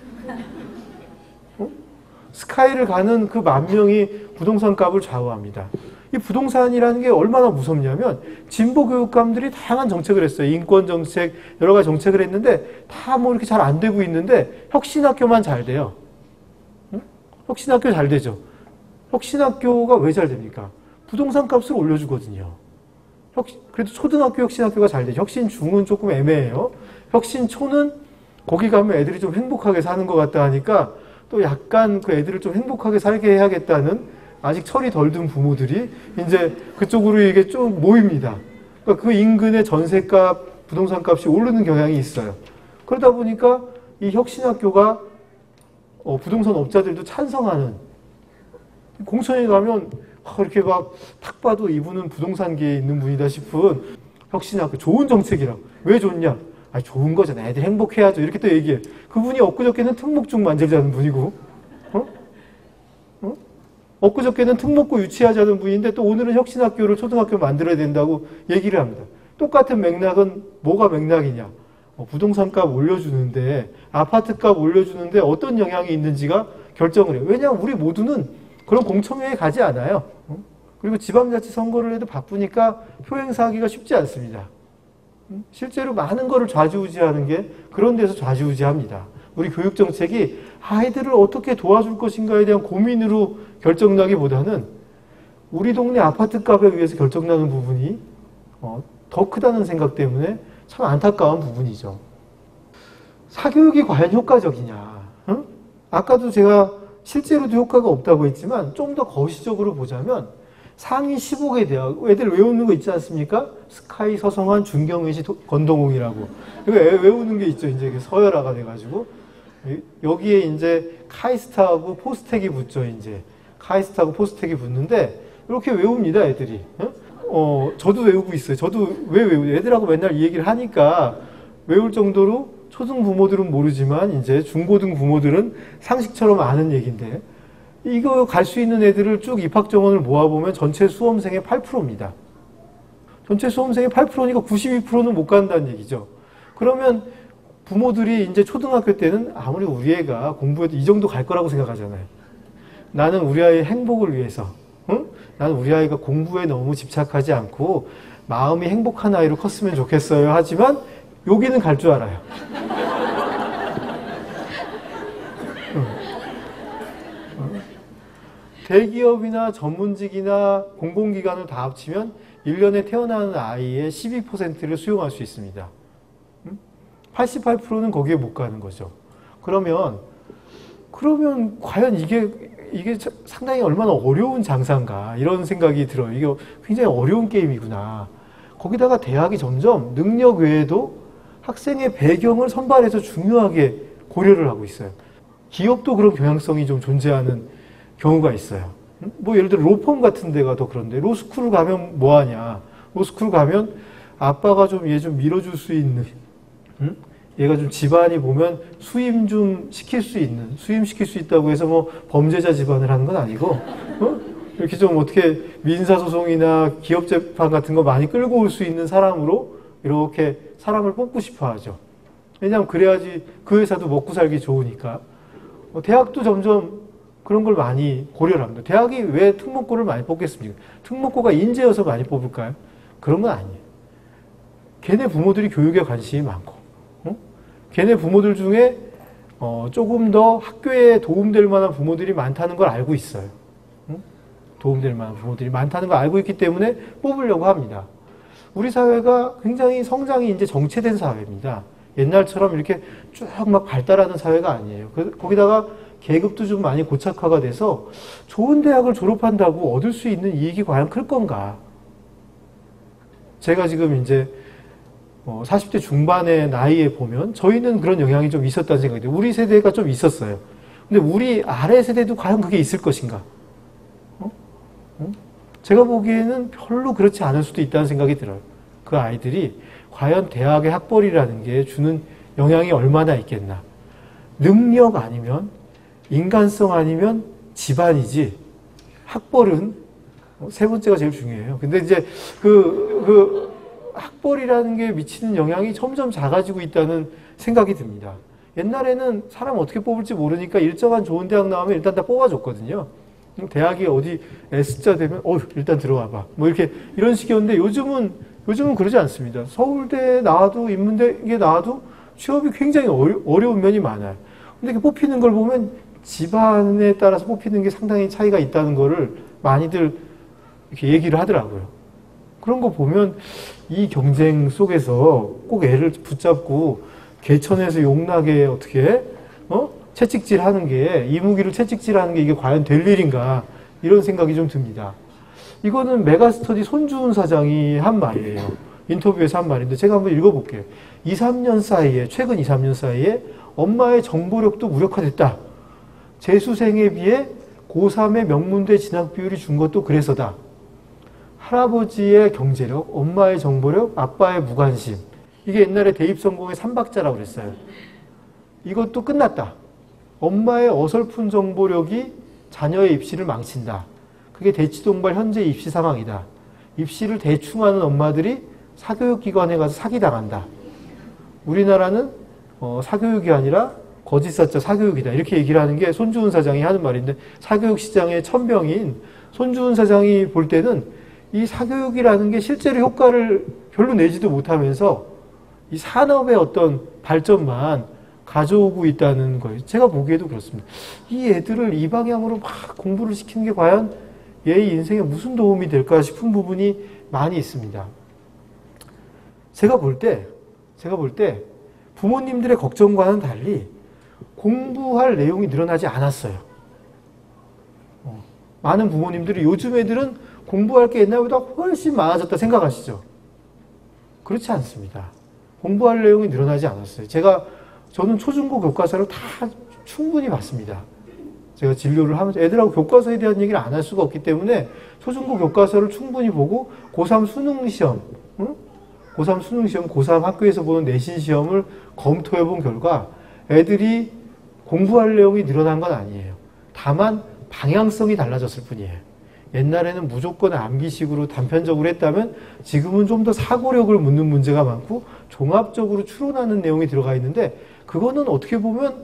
어? 스카이를 가는 그 만 명이 부동산 값을 좌우합니다. 이 부동산이라는 게 얼마나 무섭냐면 진보 교육감들이 다양한 정책을 했어요. 인권 정책, 여러 가지 정책을 했는데 다 뭐 이렇게 잘 안 되고 있는데 혁신학교만 잘 돼요. 응? 혁신학교 잘 되죠. 혁신학교가 왜 잘 됩니까? 부동산 값을 올려주거든요. 혁신, 그래도 초등학교 혁신학교가 잘 되죠. 혁신중은 조금 애매해요. 혁신초는 거기 가면 애들이 좀 행복하게 사는 것 같다 하니까 또 약간 그 애들을 좀 행복하게 살게 해야겠다는 아직 철이 덜 든 부모들이 이제 그쪽으로 이게 좀 모입니다. 그러니까 그 인근의 전세값, 부동산 값이 오르는 경향이 있어요. 그러다 보니까 이 혁신학교가 어, 부동산 업자들도 찬성하는 공청회 가면 이렇게 막 탁 봐도 이분은 부동산계에 있는 분이다 싶은 혁신학교 좋은 정책이라고. 왜 좋냐? 아 좋은 거잖아. 애들 행복해야죠. 이렇게 또 얘기해. 그분이 엊그저께는 특목중 만들자는 분이고 어? 어? 엊그저께는 특목고 유치하자는 분인데 또 오늘은 혁신학교를 초등학교 만들어야 된다고 얘기를 합니다. 똑같은 맥락은 뭐가 맥락이냐? 어, 부동산 값 올려주는데 아파트 값 올려주는데 어떤 영향이 있는지가 결정을 해요. 왜냐하면 우리 모두는 그런 공청회에 가지 않아요. 어? 그리고 지방자치 선거를 해도 바쁘니까 표행사하기가 쉽지 않습니다. 실제로 많은 거를 좌지우지하는 게 그런 데서 좌지우지합니다. 우리 교육정책이 아이들을 어떻게 도와줄 것인가에 대한 고민으로 결정나기보다는 우리 동네 아파트값에 의해서 결정나는 부분이 어, 더 크다는 생각 때문에 참 안타까운 부분이죠. 사교육이 과연 효과적이냐? 응? 아까도 제가 실제로도 효과가 없다고 했지만 좀 더 거시적으로 보자면 상위 십오 개 대학, 애들 외우는 거 있지 않습니까? 스카이, 서성한, 중경외시, 건동홍이라고. 이거 외우는 게 있죠. 이제 서열화가 돼가지고. 여기에 이제 카이스트하고 포스텍이 붙죠. 이제 카이스트하고 포스텍이 붙는데 이렇게 외웁니다, 애들이. 어, 저도 외우고 있어요. 저도 왜 외우냐? 애들하고 맨날 이 얘기를 하니까 외울 정도로 초등 부모들은 모르지만 이제 중고등 부모들은 상식처럼 아는 얘기인데 이거 갈 수 있는 애들을 쭉 입학 정원을 모아보면 전체 수험생의 팔 퍼센트입니다. 전체 수험생의 팔 퍼센트니까 구십이 퍼센트는 못 간다는 얘기죠. 그러면 부모들이 이제 초등학교 때는 아무리 우리 애가 공부해도 이 정도 갈 거라고 생각하잖아요. 나는 우리 아이의 행복을 위해서, 응? 나는 우리 아이가 공부에 너무 집착하지 않고 마음이 행복한 아이로 컸으면 좋겠어요. 하지만 여기는 갈 줄 알아요. 응. 대기업이나 전문직이나 공공기관을 다 합치면 일 년에 태어나는 아이의 십이 퍼센트를 수용할 수 있습니다. 팔십팔 퍼센트는 거기에 못 가는 거죠. 그러면, 그러면 과연 이게, 이게 상당히 얼마나 어려운 장사인가, 이런 생각이 들어요. 이게 굉장히 어려운 게임이구나. 거기다가 대학이 점점 능력 외에도 학생의 배경을 선발해서 중요하게 고려를 하고 있어요. 기업도 그런 경향성이 좀 존재하는 경우가 있어요. 뭐 예를 들어 로펌 같은 데가 더 그런데 로스쿨을 가면 뭐 하냐. 로스쿨 가면 아빠가 좀 얘 좀 밀어줄 수 있는, 응? 얘가 좀 집안이 보면 수임 좀 시킬 수 있는, 수임시킬 수 있다고 해서 뭐 범죄자 집안을 하는 건 아니고, 어? 이렇게 좀 어떻게 민사소송이나 기업재판 같은 거 많이 끌고 올 수 있는 사람으로 이렇게 사람을 뽑고 싶어 하죠. 왜냐하면 그래야지 그 회사도 먹고 살기 좋으니까. 대학도 점점 그런 걸 많이 고려를 합니다. 대학이 왜 특목고를 많이 뽑겠습니까? 특목고가 인재여서 많이 뽑을까요? 그런 건 아니에요. 걔네 부모들이 교육에 관심이 많고, 어? 걔네 부모들 중에 어, 조금 더 학교에 도움될 만한 부모들이 많다는 걸 알고 있어요. 어? 도움될 만한 부모들이 많다는 걸 알고 있기 때문에 뽑으려고 합니다. 우리 사회가 굉장히 성장이 이제 정체된 사회입니다. 옛날처럼 이렇게 쭉 막 발달하는 사회가 아니에요. 거기다가 계급도 좀 많이 고착화가 돼서 좋은 대학을 졸업한다고 얻을 수 있는 이익이 과연 클 건가? 제가 지금 이제 사십 대 중반의 나이에 보면 저희는 그런 영향이 좀 있었다는 생각이 들어요. 우리 세대가 좀 있었어요. 근데 우리 아래 세대도 과연 그게 있을 것인가? 어? 어? 제가 보기에는 별로 그렇지 않을 수도 있다는 생각이 들어요. 그 아이들이 과연 대학의 학벌이라는 게 주는 영향이 얼마나 있겠나. 능력 아니면 인간성 아니면 집안이지 학벌은 세 번째가 제일 중요해요. 근데 이제 그, 그 학벌이라는 게 미치는 영향이 점점 작아지고 있다는 생각이 듭니다. 옛날에는 사람 어떻게 뽑을지 모르니까 일정한 좋은 대학 나오면 일단 다 뽑아줬거든요. 대학이 어디 S자 되면 어 일단 들어와 봐. 뭐 이렇게 이런 식이었는데 요즘은 요즘은 그러지 않습니다. 서울대 나와도 인문대에 나와도 취업이 굉장히 어려, 어려운 면이 많아요. 근데 뽑히는 걸 보면 집안에 따라서 뽑히는 게 상당히 차이가 있다는 거를 많이들 이렇게 얘기를 하더라고요. 그런 거 보면 이 경쟁 속에서 꼭 애를 붙잡고 개천에서 용나게 어떻게 어? 채찍질 하는 게, 이무기를 채찍질 하는 게 이게 과연 될 일인가, 이런 생각이 좀 듭니다. 이거는 메가스터디 손주훈 사장이 한 말이에요. 인터뷰에서 한 말인데 제가 한번 읽어볼게요. 이, 삼 년 사이에, 최근 이, 삼 년 사이에 엄마의 정보력도 무력화됐다. 재수생에 비해 고삼의 명문대 진학 비율이 준 것도 그래서다. 할아버지의 경제력, 엄마의 정보력, 아빠의 무관심. 이게 옛날에 대입성공의 삼박자라고 그랬어요. 이것도 끝났다. 엄마의 어설픈 정보력이 자녀의 입시를 망친다. 그게 대치동발 현재 입시 상황이다. 입시를 대충 하는 엄마들이 사교육기관에 가서 사기당한다. 우리나라는 어, 사교육이 아니라 거짓사자 사교육이다. 이렇게 얘기를 하는 게 손주훈 사장이 하는 말인데, 사교육 시장의 천병인 손주은 사장이 볼 때는 이 사교육이라는 게 실제로 효과를 별로 내지도 못하면서 이 산업의 어떤 발전만 가져오고 있다는 거예요. 제가 보기에도 그렇습니다. 이 애들을 이 방향으로 막 공부를 시키는 게 과연 얘의 인생에 무슨 도움이 될까 싶은 부분이 많이 있습니다. 제가 볼 때, 제가 볼 때 부모님들의 걱정과는 달리 공부할 내용이 늘어나지 않았어요. 어, 많은 부모님들이 요즘 애들은 공부할 게 옛날보다 훨씬 많아졌다 생각하시죠? 그렇지 않습니다. 공부할 내용이 늘어나지 않았어요. 제가, 저는 초중고 교과서를 다 충분히 봤습니다. 제가 진료를 하면서 애들하고 교과서에 대한 얘기를 안 할 수가 없기 때문에 초중고 교과서를 충분히 보고 고삼 수능시험, 응? 고삼 수능시험, 고삼 학교에서 보는 내신시험을 검토해 본 결과 애들이 공부할 내용이 늘어난 건 아니에요. 다만 방향성이 달라졌을 뿐이에요. 옛날에는 무조건 암기식으로 단편적으로 했다면 지금은 좀 더 사고력을 묻는 문제가 많고 종합적으로 추론하는 내용이 들어가 있는데 그거는 어떻게 보면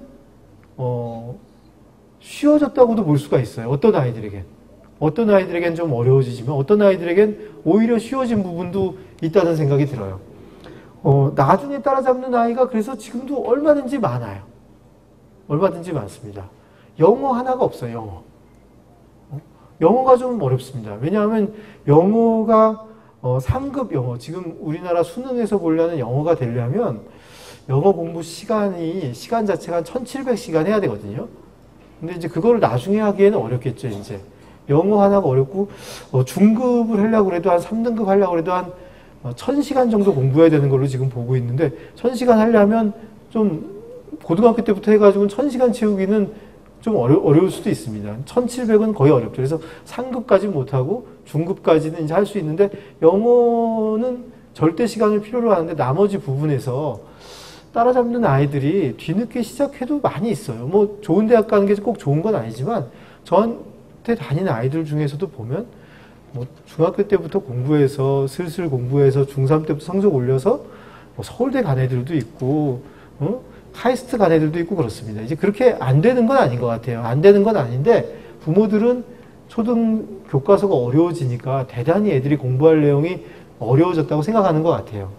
어, 쉬워졌다고도 볼 수가 있어요. 어떤 아이들에겐. 어떤 아이들에겐 좀 어려워지지만 어떤 아이들에겐 오히려 쉬워진 부분도 있다는 생각이 들어요. 어, 나중에 따라잡는 아이가 그래서 지금도 얼마든지 많아요. 얼마든지 많습니다. 영어 하나가 없어요. 영어. 어? 영어가 좀 어렵습니다. 왜냐하면 영어가 어, 상급 영어, 지금 우리나라 수능에서 보려는 영어가 되려면 영어 공부 시간이, 시간 자체가 한 천칠백 시간 해야 되거든요. 근데 이제 그걸 나중에 하기에는 어렵겠죠, 이제. 영어 하나가 어렵고, 어, 중급을 하려고 해도 한 삼 등급 하려고 해도 한 천 시간 정도 공부해야 되는 걸로 지금 보고 있는데, 천 시간 하려면 좀, 고등학교 때부터 해가지고 천 시간 채우기는 좀 어려, 어려울 수도 있습니다. 천칠백은 거의 어렵죠. 그래서 상급까지는 못하고, 중급까지는 이제 할 수 있는데, 영어는 절대 시간을 필요로 하는데, 나머지 부분에서 따라잡는 아이들이 뒤늦게 시작해도 많이 있어요. 뭐, 좋은 대학 가는 게 꼭 좋은 건 아니지만, 저한테 다니는 아이들 중에서도 보면, 뭐 중학교 때부터 공부해서 슬슬 공부해서 중삼 때부터 성적 올려서 뭐 서울대 간 애들도 있고 어? 카이스트 간 애들도 있고 그렇습니다. 이제 그렇게 안 되는 건 아닌 것 같아요. 안 되는 건 아닌데 부모들은 초등 교과서가 어려워지니까 대단히 애들이 공부할 내용이 어려워졌다고 생각하는 것 같아요.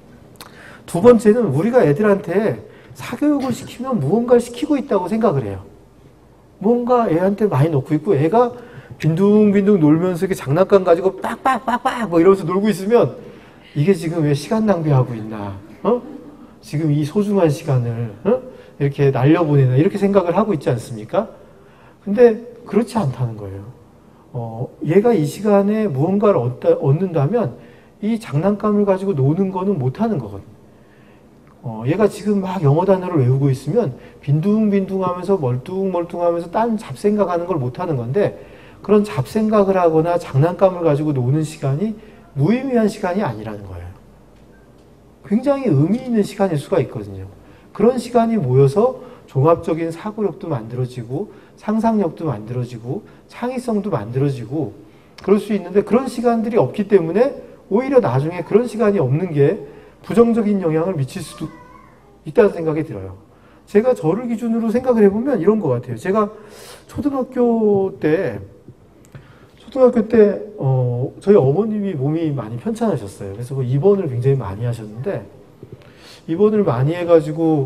두 번째는 우리가 애들한테 사교육을 시키면 무언가를 시키고 있다고 생각을 해요. 뭔가 애한테 많이 놓고 있고 애가 빈둥빈둥 놀면서 이렇게 장난감 가지고 빡빡빡빡 뭐 이러면서 놀고 있으면 이게 지금 왜 시간 낭비하고 있나? 어? 지금 이 소중한 시간을 어? 이렇게 날려보내나 이렇게 생각을 하고 있지 않습니까? 근데 그렇지 않다는 거예요. 어, 얘가 이 시간에 무언가를 얻다, 얻는다면 이 장난감을 가지고 노는 거는 못하는 거거든요. 어, 얘가 지금 막 영어 단어를 외우고 있으면 빈둥빈둥 하면서 멀뚱멀뚱 하면서 딴 잡생각하는 걸 못하는 건데 그런 잡생각을 하거나 장난감을 가지고 노는 시간이 무의미한 시간이 아니라는 거예요. 굉장히 의미 있는 시간일 수가 있거든요. 그런 시간이 모여서 종합적인 사고력도 만들어지고 상상력도 만들어지고 창의성도 만들어지고 그럴 수 있는데 그런 시간들이 없기 때문에 오히려 나중에 그런 시간이 없는 게 부정적인 영향을 미칠 수도 있다는 생각이 들어요. 제가 저를 기준으로 생각을 해보면 이런 것 같아요. 제가 초등학교 때 초등학교 때 어, 저희 어머님이 몸이 많이 편찮으셨어요. 그래서 그 입원을 굉장히 많이 하셨는데 입원을 많이 해가지고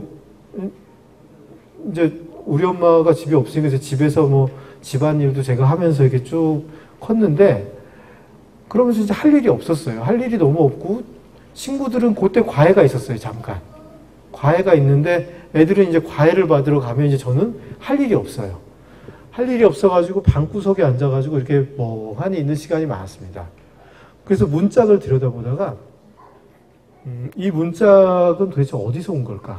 이제 우리 엄마가 집에 없으니까 이제 집에서 뭐 집안일도 제가 하면서 이렇게 쭉 컸는데 그러면서 이제 할 일이 없었어요. 할 일이 너무 없고 친구들은 그때 과외가 있었어요. 잠깐 과외가 있는데 애들은 이제 과외를 받으러 가면 이제 저는 할 일이 없어요. 할 일이 없어가지고 방구석에 앉아가지고 이렇게 멍하니 있는 시간이 많았습니다. 그래서 문짝을 들여다보다가 음, 이 문짝은 도대체 어디서 온 걸까?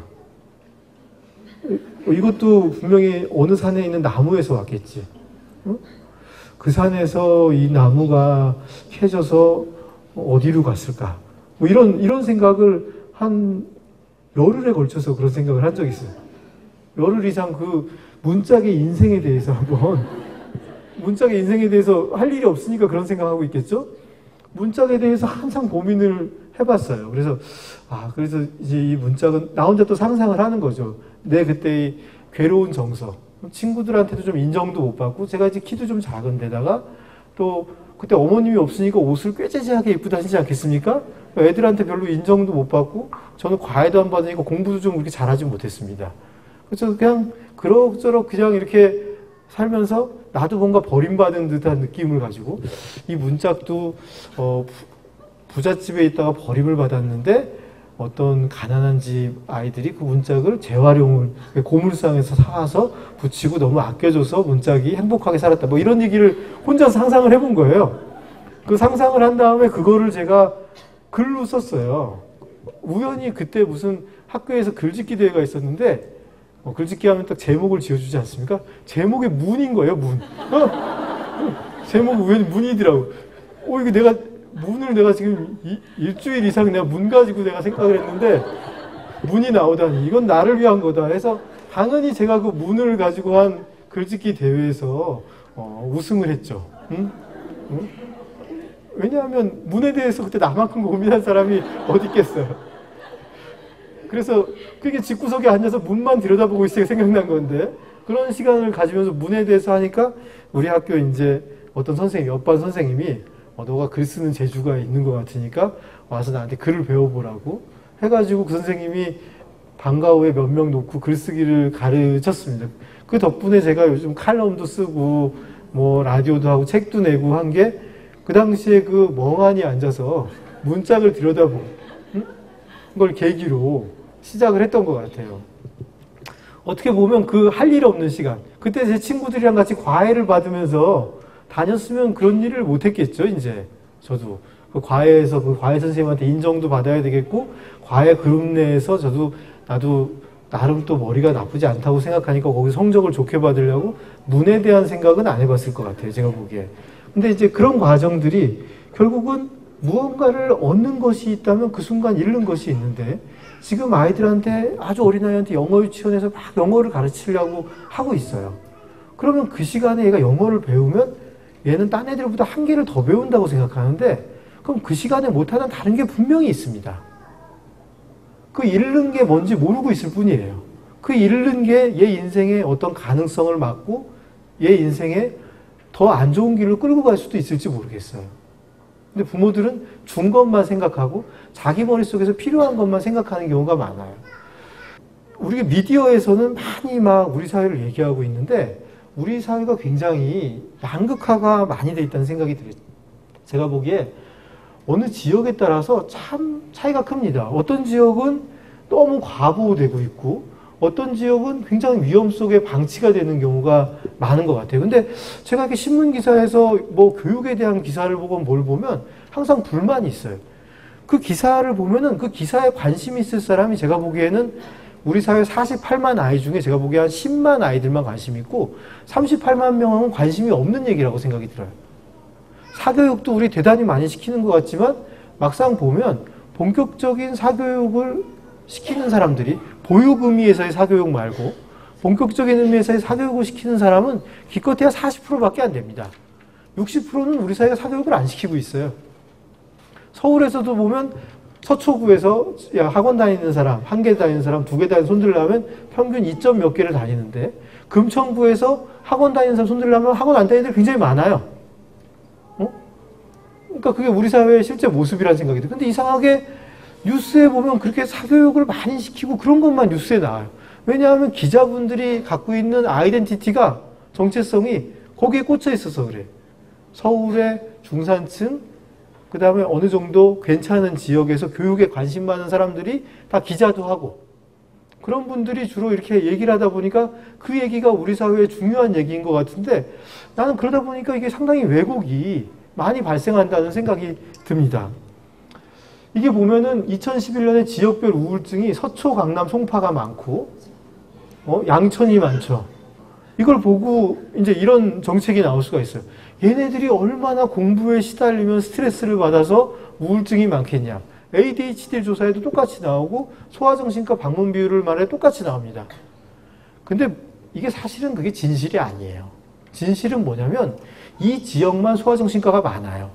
이것도 분명히 어느 산에 있는 나무에서 왔겠지. 어? 그 산에서 이 나무가 캐져서 어디로 갔을까? 뭐 이런 이런 생각을 한 열흘에 걸쳐서 그런 생각을 한 적이 있어요. 열흘 이상 그 문짝의 인생에 대해서 한번 문짝의 인생에 대해서 할 일이 없으니까 그런 생각하고 있겠죠? 문짝에 대해서 한참 고민을 해봤어요. 그래서 아 그래서 이제 이 문짝은 나 혼자 또 상상을 하는 거죠. 내 그때의 괴로운 정서, 친구들한테도 좀 인정도 못 받고 제가 이제 키도 좀 작은 데다가 또 그때 어머님이 없으니까 옷을 꾀재재하게 입고 다니지 않겠습니까? 애들한테 별로 인정도 못 받고 저는 과외도 안 받으니까 공부도 좀 그렇게 잘하지 못했습니다. 그래서 그냥 그럭저럭 그냥 이렇게 살면서 나도 뭔가 버림받은 듯한 느낌을 가지고 이 문짝도 어, 부잣집에 있다가 버림을 받았는데 어떤 가난한 집 아이들이 그 문짝을 재활용을 고물상에서 사와서 붙이고 너무 아껴줘서 문짝이 행복하게 살았다. 뭐 이런 얘기를 혼자 상상을 해본 거예요. 그 상상을 한 다음에 그거를 제가 글로 썼어요. 우연히 그때 무슨 학교에서 글짓기 대회가 있었는데 어, 글짓기 하면 딱 제목을 지어주지 않습니까? 제목이 문인 거예요, 문. 어? 제목이 우연히 문이더라고. 어, 이거 내가 문을 내가 지금 이, 일주일 이상 내가 문 가지고 내가 생각을 했는데 문이 나오다니 이건 나를 위한 거다 해서 당연히 제가 그 문을 가지고 한 글짓기 대회에서 어, 우승을 했죠. 응? 응? 왜냐하면 문에 대해서 그때 나만큼 고민한 사람이 어디 있겠어요. 그래서 그게 집구석에 앉아서 문만 들여다보고 있으니까 생각난 건데 그런 시간을 가지면서 문에 대해서 하니까 우리 학교 이제 어떤 선생님, 옆반 선생님이 어, 너가 글 쓰는 재주가 있는 것 같으니까 와서 나한테 글을 배워보라고 해가지고 그 선생님이 방과 후에 몇 명 놓고 글쓰기를 가르쳤습니다. 그 덕분에 제가 요즘 칼럼도 쓰고 뭐 라디오도 하고 책도 내고 한 게 그 당시에 그 멍하니 앉아서 문짝을 들여다보고 응? 걸 계기로 시작을 했던 것 같아요. 어떻게 보면 그 할 일 없는 시간 그때 제 친구들이랑 같이 과외를 받으면서 다녔으면 그런 일을 못했겠죠. 이제 저도 그 과외에서 그 과외 선생님한테 인정도 받아야 되겠고 과외 그룹 내에서 저도 나도 나름 또 머리가 나쁘지 않다고 생각하니까 거기 성적을 좋게 받으려고 문에 대한 생각은 안 해봤을 것 같아요. 제가 보기에. 근데 이제 그런 과정들이 결국은 무언가를 얻는 것이 있다면 그 순간 잃는 것이 있는데 지금 아이들한테 아주 어린아이한테 영어 유치원에서 막 영어를 가르치려고 하고 있어요. 그러면 그 시간에 얘가 영어를 배우면 얘는 딴 애들보다 한 개를 더 배운다고 생각하는데 그럼 그 시간에 못하는 다른 게 분명히 있습니다. 그 잃는 게 뭔지 모르고 있을 뿐이에요. 그 잃는 게 얘 인생의 어떤 가능성을 막고 얘 인생에 더 안 좋은 길로 끌고 갈 수도 있을지 모르겠어요. 근데 부모들은 준 것만 생각하고 자기 머릿속에서 필요한 것만 생각하는 경우가 많아요. 우리가 미디어에서는 많이 막 우리 사회를 얘기하고 있는데 우리 사회가 굉장히 양극화가 많이 돼 있다는 생각이 들어요. 제가 보기에 어느 지역에 따라서 참 차이가 큽니다. 어떤 지역은 너무 과부되고 있고 어떤 지역은 굉장히 위험 속에 방치가 되는 경우가 많은 것 같아요. 근데 제가 이렇게 신문 기사에서 뭐 교육에 대한 기사를 보고 뭘 보면 항상 불만이 있어요. 그 기사를 보면은 그 기사에 관심이 있을 사람이 제가 보기에는 우리 사회 사십팔만 아이 중에 제가 보기에 한 십만 아이들만 관심이 있고 삼십팔만 명은 관심이 없는 얘기라고 생각이 들어요. 사교육도 우리 대단히 많이 시키는 것 같지만 막상 보면 본격적인 사교육을 시키는 사람들이 보육 의미에서의 사교육 말고 본격적인 의미에서의 사교육을 시키는 사람은 기껏해야 사십 퍼센트밖에 안 됩니다. 육십 퍼센트는 우리 사회가 사교육을 안 시키고 있어요. 서울에서도 보면 서초구에서 학원 다니는 사람, 한 개 다니는 사람, 두 개 다니는 손들라면 평균 이 점 몇 개를 다니는데 금천구에서 학원 다니는 사람 손들라면 학원 안 다니는 애들이 굉장히 많아요. 어? 그러니까 그게 우리 사회의 실제 모습이라는 생각이 들어요. 근데 이상하게 뉴스에 보면 그렇게 사교육을 많이 시키고 그런 것만 뉴스에 나와요. 왜냐하면 기자분들이 갖고 있는 아이덴티티가 정체성이 거기에 꽂혀 있어서 그래. 서울의 중산층, 그 다음에 어느 정도 괜찮은 지역에서 교육에 관심 많은 사람들이 다 기자도 하고 그런 분들이 주로 이렇게 얘기를 하다 보니까 그 얘기가 우리 사회의 중요한 얘기인 것 같은데 나는 그러다 보니까 이게 상당히 왜곡이 많이 발생한다는 생각이 듭니다. 이게 보면은 이천십일 년에 지역별 우울증이 서초, 강남, 송파가 많고 어? 양천이 많죠. 이걸 보고 이제 이런 정책이 나올 수가 있어요. 얘네들이 얼마나 공부에 시달리면 스트레스를 받아서 우울증이 많겠냐. 에이디에이치디 조사에도 똑같이 나오고 소아정신과 방문 비율을 말해 똑같이 나옵니다. 근데 이게 사실은 그게 진실이 아니에요. 진실은 뭐냐면 이 지역만 소아정신과가 많아요.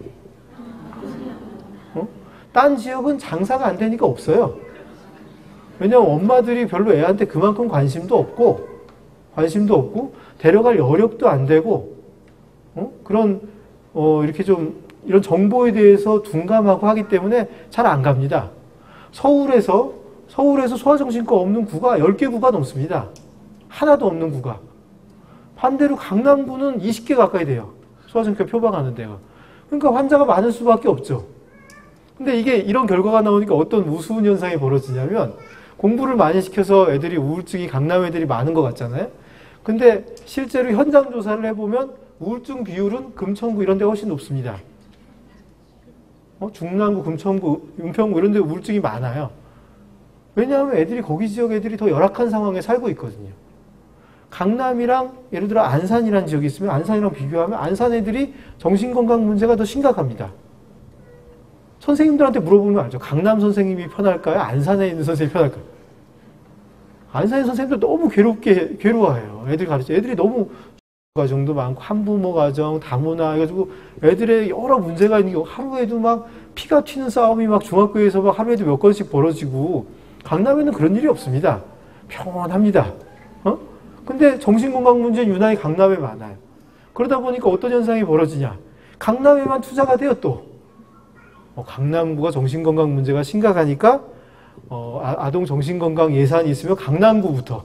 어? 딴 지역은 장사가 안 되니까 없어요. 왜냐하면 엄마들이 별로 애한테 그만큼 관심도 없고 관심도 없고 데려갈 여력도 안 되고 어? 그런 어, 이렇게 좀 이런 정보에 대해서 둔감하고 하기 때문에 잘 안 갑니다. 서울에서 서울에서 소아정신과 없는 구가 열 개 구가 넘습니다. 하나도 없는 구가. 반대로 강남구는 이십 개 가까이 돼요. 소아정신과 표방하는 데가. 그러니까 환자가 많을 수밖에 없죠. 근데 이게 이런 결과가 나오니까 어떤 우스운 현상이 벌어지냐면 공부를 많이 시켜서 애들이 우울증이 강남 애들이 많은 것 같잖아요. 근데 실제로 현장 조사를 해보면 우울증 비율은 금천구 이런 데가 훨씬 높습니다. 어? 중랑구, 금천구, 은평구 이런 데 우울증이 많아요. 왜냐하면 애들이 거기 지역 애들이 더 열악한 상황에 살고 있거든요. 강남이랑 예를 들어 안산이라는 지역이 있으면 안산이랑 비교하면 안산 애들이 정신건강 문제가 더 심각합니다. 선생님들한테 물어보면 알죠. 강남 선생님이 편할까요? 안산에 있는 선생님이 편할까요? 안산의 선생님들 너무 괴롭게 괴로워해요. 애들 가르쳐. 애들이 너무 가정도 많고 한부모 가정, 다문화 해가지고 애들의 여러 문제가 있는 게 하루에도 막 피가 튀는 싸움이 막 중학교에서 막 하루에도 몇 건씩 벌어지고 강남에는 그런 일이 없습니다. 평온합니다. 어? 근데 정신건강 문제는 유난히 강남에 많아요. 그러다 보니까 어떤 현상이 벌어지냐. 강남에만 투자가 돼요 또. 어, 강남구가 정신건강 문제가 심각하니까 어, 아, 아동 정신건강 예산이 있으면 강남구부터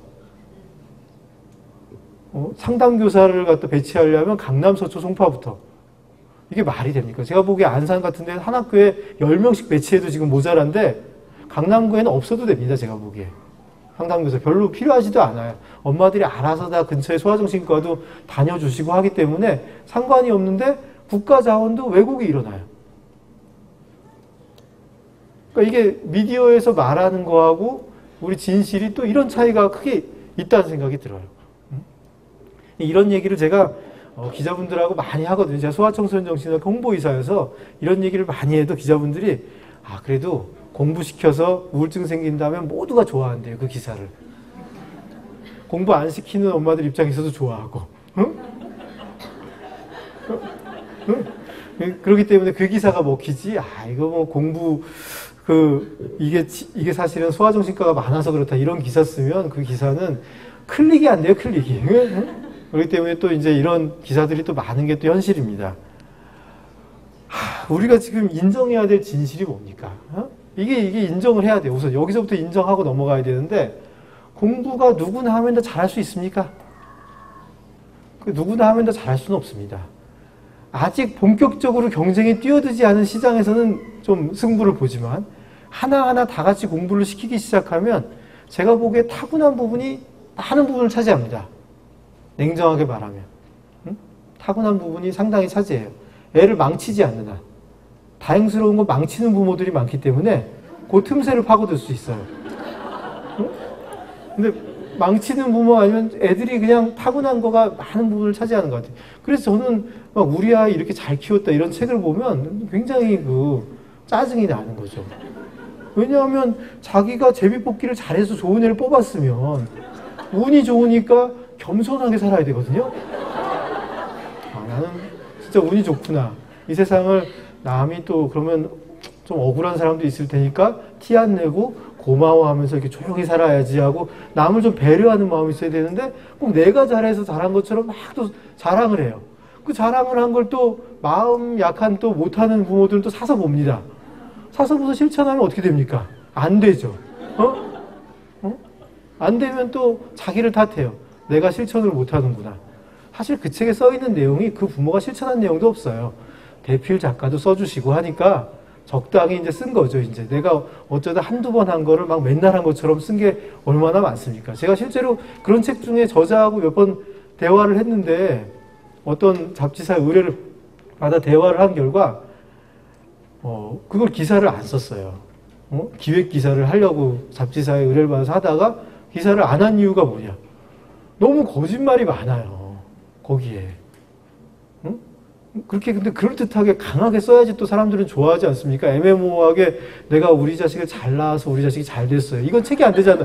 어, 상담교사를 갖다 배치하려면 강남, 서초, 송파부터. 이게 말이 됩니까? 제가 보기에 안산 같은 데는 한 학교에 열 명씩 배치해도 지금 모자란데 강남구에는 없어도 됩니다. 제가 보기에. 상담교사 별로 필요하지도 않아요. 엄마들이 알아서 다 근처에 소아정신과도 다녀주시고 하기 때문에 상관이 없는데 국가 자원도 왜곡이 일어나요. 그러니까 이게 미디어에서 말하는 거하고 우리 진실이 또 이런 차이가 크게 있다는 생각이 들어요. 이런 얘기를 제가 어, 기자분들하고 많이 하거든요. 제가 소아청소년 정신의학 홍보이사여서 이런 얘기를 많이 해도 기자분들이 아 그래도 공부시켜서 우울증 생긴다면 모두가 좋아한대요. 그 기사를. 공부 안 시키는 엄마들 입장에서도 좋아하고. 응? 응? 그렇기 때문에 그 기사가 먹히지. 아 이거 뭐 공부 그 이게 이게 사실은 소아정신과가 많아서 그렇다 이런 기사 쓰면 그 기사는 클릭이 안 돼요. 클릭이. 응? 그렇기 때문에 또 이제 이런 기사들이 또 많은 게 또 현실입니다. 하, 우리가 지금 인정해야 될 진실이 뭡니까? 어? 이게, 이게 인정을 해야 돼요. 우선 여기서부터 인정하고 넘어가야 되는데, 공부가 누구나 하면 더 잘할 수 있습니까? 그 누구나 하면 더 잘할 수는 없습니다. 아직 본격적으로 경쟁에 뛰어들지 않은 시장에서는 좀 승부를 보지만, 하나하나 다 같이 공부를 시키기 시작하면, 제가 보기에 타고난 부분이 많은 부분을 차지합니다. 냉정하게 말하면. 응? 타고난 부분이 상당히 차지해요. 애를 망치지 않는 한. 다행스러운 건 망치는 부모들이 많기 때문에 그 틈새를 파고들 수 있어요. 응? 근데 망치는 부모 아니면 애들이 그냥 타고난 거가 많은 부분을 차지하는 것 같아요. 그래서 저는 막 우리 아이 이렇게 잘 키웠다 이런 책을 보면 굉장히 그 짜증이 나는 거죠. 왜냐하면 자기가 제비뽑기를 잘해서 좋은 애를 뽑았으면 운이 좋으니까 겸손하게 살아야 되거든요. 아, 나는 진짜 운이 좋구나. 이 세상을 남이 또 그러면 좀 억울한 사람도 있을 테니까 티 안 내고 고마워하면서 이렇게 조용히 살아야지 하고 남을 좀 배려하는 마음이 있어야 되는데 꼭 내가 잘해서 잘한 것처럼 막 또 자랑을 해요. 그 자랑을 한 걸 또 마음 약한 또 못하는 부모들은 또 사서 봅니다. 사서 보서 실천하면 어떻게 됩니까? 안 되죠. 어? 어? 안 되면 또 자기를 탓해요. 내가 실천을 못하는구나. 사실 그 책에 써있는 내용이 그 부모가 실천한 내용도 없어요. 대필 작가도 써주시고 하니까 적당히 이제 쓴 거죠. 이제 내가 어쩌다 한두 번 한 거를 막 맨날 한 것처럼 쓴 게 얼마나 많습니까? 제가 실제로 그런 책 중에 저자하고 몇 번 대화를 했는데 어떤 잡지사의 의뢰를 받아 대화를 한 결과 어, 그걸 기사를 안 썼어요. 어? 기획 기사를 하려고 잡지사의 의뢰를 받아서 하다가 기사를 안 한 이유가 뭐냐? 너무 거짓말이 많아요. 거기에. 응? 그렇게 근데 그럴듯하게 강하게 써야지 또 사람들은 좋아하지 않습니까? 애매모호하게 내가 우리 자식을 잘 낳아서 우리 자식이 잘 됐어요. 이건 책이 안 되잖아.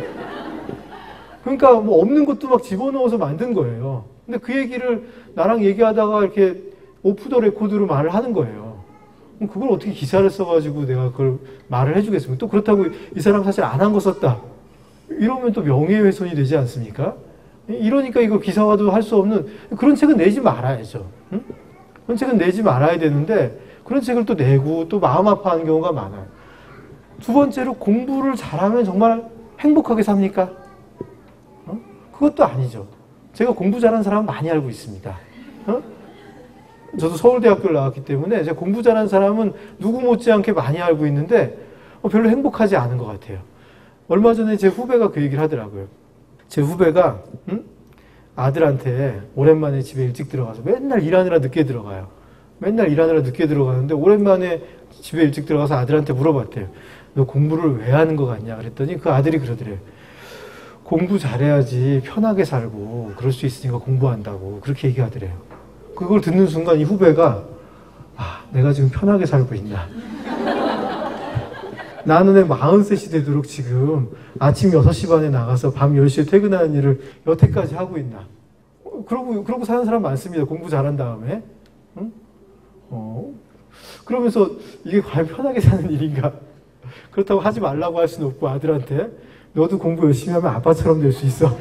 그러니까 뭐 없는 것도 막 집어넣어서 만든 거예요. 근데 그 얘기를 나랑 얘기하다가 이렇게 오프 더 레코드로 말을 하는 거예요. 그럼 그걸 어떻게 기사를 써가지고 내가 그걸 말을 해주겠습니까? 또 그렇다고 이 사람 사실 안 한 거 썼다. 이러면 또 명예훼손이 되지 않습니까? 이러니까 이거 기사화도 할 수 없는 그런 책은 내지 말아야죠. 응? 그런 책은 내지 말아야 되는데 그런 책을 또 내고 또 마음 아파하는 경우가 많아요. 두 번째로 공부를 잘하면 정말 행복하게 삽니까? 어? 그것도 아니죠. 제가 공부 잘하는 사람은 많이 알고 있습니다. 어? 저도 서울대학교를 나왔기 때문에 제가 공부 잘하는 사람은 누구 못지않게 많이 알고 있는데 어, 별로 행복하지 않은 것 같아요. 얼마 전에 제 후배가 그 얘기를 하더라고요. 제 후배가 응? 아들한테 오랜만에 집에 일찍 들어가서 맨날 일하느라 늦게 들어가요. 맨날 일하느라 늦게 들어가는데 오랜만에 집에 일찍 들어가서 아들한테 물어봤대요. 너 공부를 왜 하는 것 같냐 그랬더니 그 아들이 그러더래요. 공부 잘해야지 편하게 살고 그럴 수 있으니까 공부한다고 그렇게 얘기하더래요. 그걸 듣는 순간 이 후배가 아 내가 지금 편하게 살고 있나. 나는 애 마흔셋이 되도록 지금 아침 여섯 시 반에 나가서 밤 열 시에 퇴근하는 일을 여태까지 하고 있나. 그러고, 그러고 사는 사람 많습니다. 공부 잘한 다음에. 응? 어. 그러면서 이게 과연 편하게 사는 일인가. 그렇다고 하지 말라고 할 수는 없고 아들한테 너도 공부 열심히 하면 아빠처럼 될 수 있어.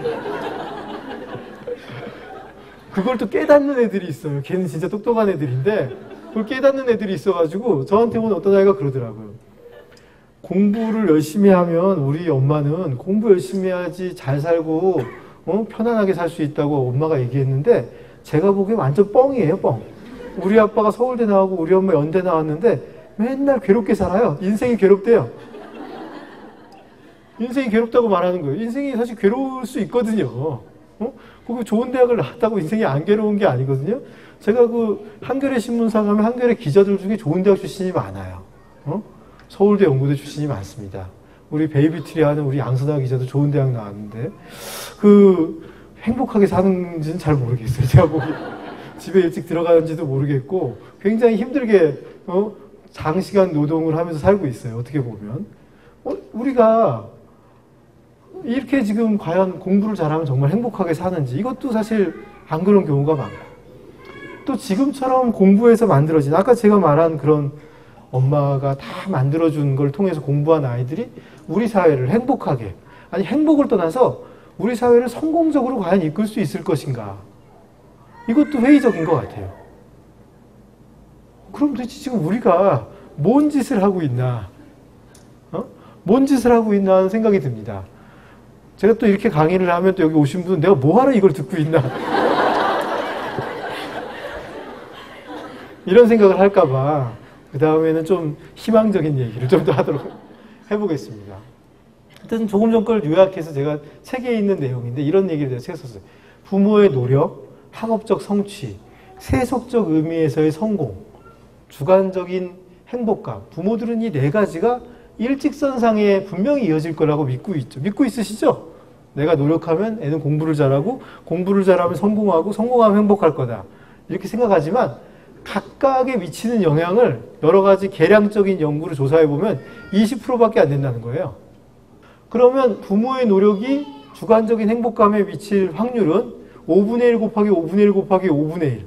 그걸 또 깨닫는 애들이 있어요. 걔는 진짜 똑똑한 애들인데 그걸 깨닫는 애들이 있어가지고 저한테 온 어떤 아이가 그러더라고요. 공부를 열심히 하면 우리 엄마는 공부 열심히 해야지 잘 살고 어? 편안하게 살 수 있다고 엄마가 얘기했는데 제가 보기엔 완전 뻥이에요. 뻥. 우리 아빠가 서울대 나오고 우리 엄마 연대 나왔는데 맨날 괴롭게 살아요. 인생이 괴롭대요. 인생이 괴롭다고 말하는 거예요. 인생이 사실 괴로울 수 있거든요. 어? 그 좋은 대학을 나왔다고 인생이 안 괴로운 게 아니거든요. 제가 그 한겨레 신문사 가면 한겨레 기자들 중에 좋은 대학 출신이 많아요. 어? 서울대 연구대 출신이 많습니다. 우리 베이비트리 하는 우리 양선아 기자도 좋은 대학 나왔는데 그 행복하게 사는지는 잘 모르겠어요. 제가 보기 집에 일찍 들어가는지도 모르겠고 굉장히 힘들게 어? 장시간 노동을 하면서 살고 있어요. 어떻게 보면 어? 우리가 이렇게 지금 과연 공부를 잘하면 정말 행복하게 사는지 이것도 사실 안 그런 경우가 많고 또 지금처럼 공부해서 만들어진 아까 제가 말한 그런 엄마가 다 만들어준 걸 통해서 공부한 아이들이 우리 사회를 행복하게 아니 행복을 떠나서 우리 사회를 성공적으로 과연 이끌 수 있을 것인가 이것도 회의적인 것 같아요. 그럼 도대체 지금 우리가 뭔 짓을 하고 있나 어? 뭔 짓을 하고 있나 하는 생각이 듭니다. 제가 또 이렇게 강의를 하면 또 여기 오신 분은 내가 뭐하러 이걸 듣고 있나 이런 생각을 할까봐 그 다음에는 좀 희망적인 얘기를 좀 더 하도록 해보겠습니다. 일단 조금 전 걸 요약해서 제가 책에 있는 내용인데 이런 얘기를 제가 책에 썼어요. 부모의 노력, 학업적 성취, 세속적 의미에서의 성공, 주관적인 행복감. 부모들은 이 네 가지가 일직선상에 분명히 이어질 거라고 믿고 있죠. 믿고 있으시죠? 내가 노력하면 애는 공부를 잘하고 공부를 잘하면 성공하고 성공하면 행복할 거다. 이렇게 생각하지만 각각에 미치는 영향을 여러 가지 계량적인 연구를 조사해보면 이십 퍼센트밖에 안 된다는 거예요. 그러면 부모의 노력이 주관적인 행복감에 미칠 확률은 오분의 일 곱하기 오분의 일 곱하기 오분의 일.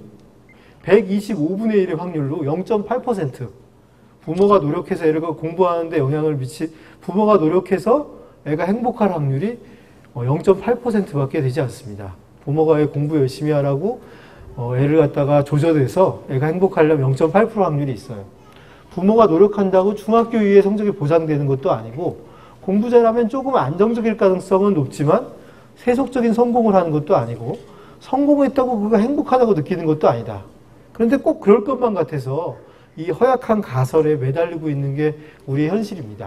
백이십오분의 일의 확률로 영 점 팔 퍼센트. 부모가 노력해서 애가 공부하는데 영향을 미치, 부모가 노력해서 애가 행복할 확률이 영 점 팔 퍼센트밖에 되지 않습니다. 부모가 애 공부 열심히 하라고 어, 애를 갖다가 조절해서 애가 행복하려면 영 점 팔 퍼센트 확률이 있어요. 부모가 노력한다고 중학교 이후에 성적이 보장되는 것도 아니고 공부 잘하면 조금 안정적일 가능성은 높지만 세속적인 성공을 하는 것도 아니고 성공했다고 그가 행복하다고 느끼는 것도 아니다. 그런데 꼭 그럴 것만 같아서 이 허약한 가설에 매달리고 있는 게 우리의 현실입니다.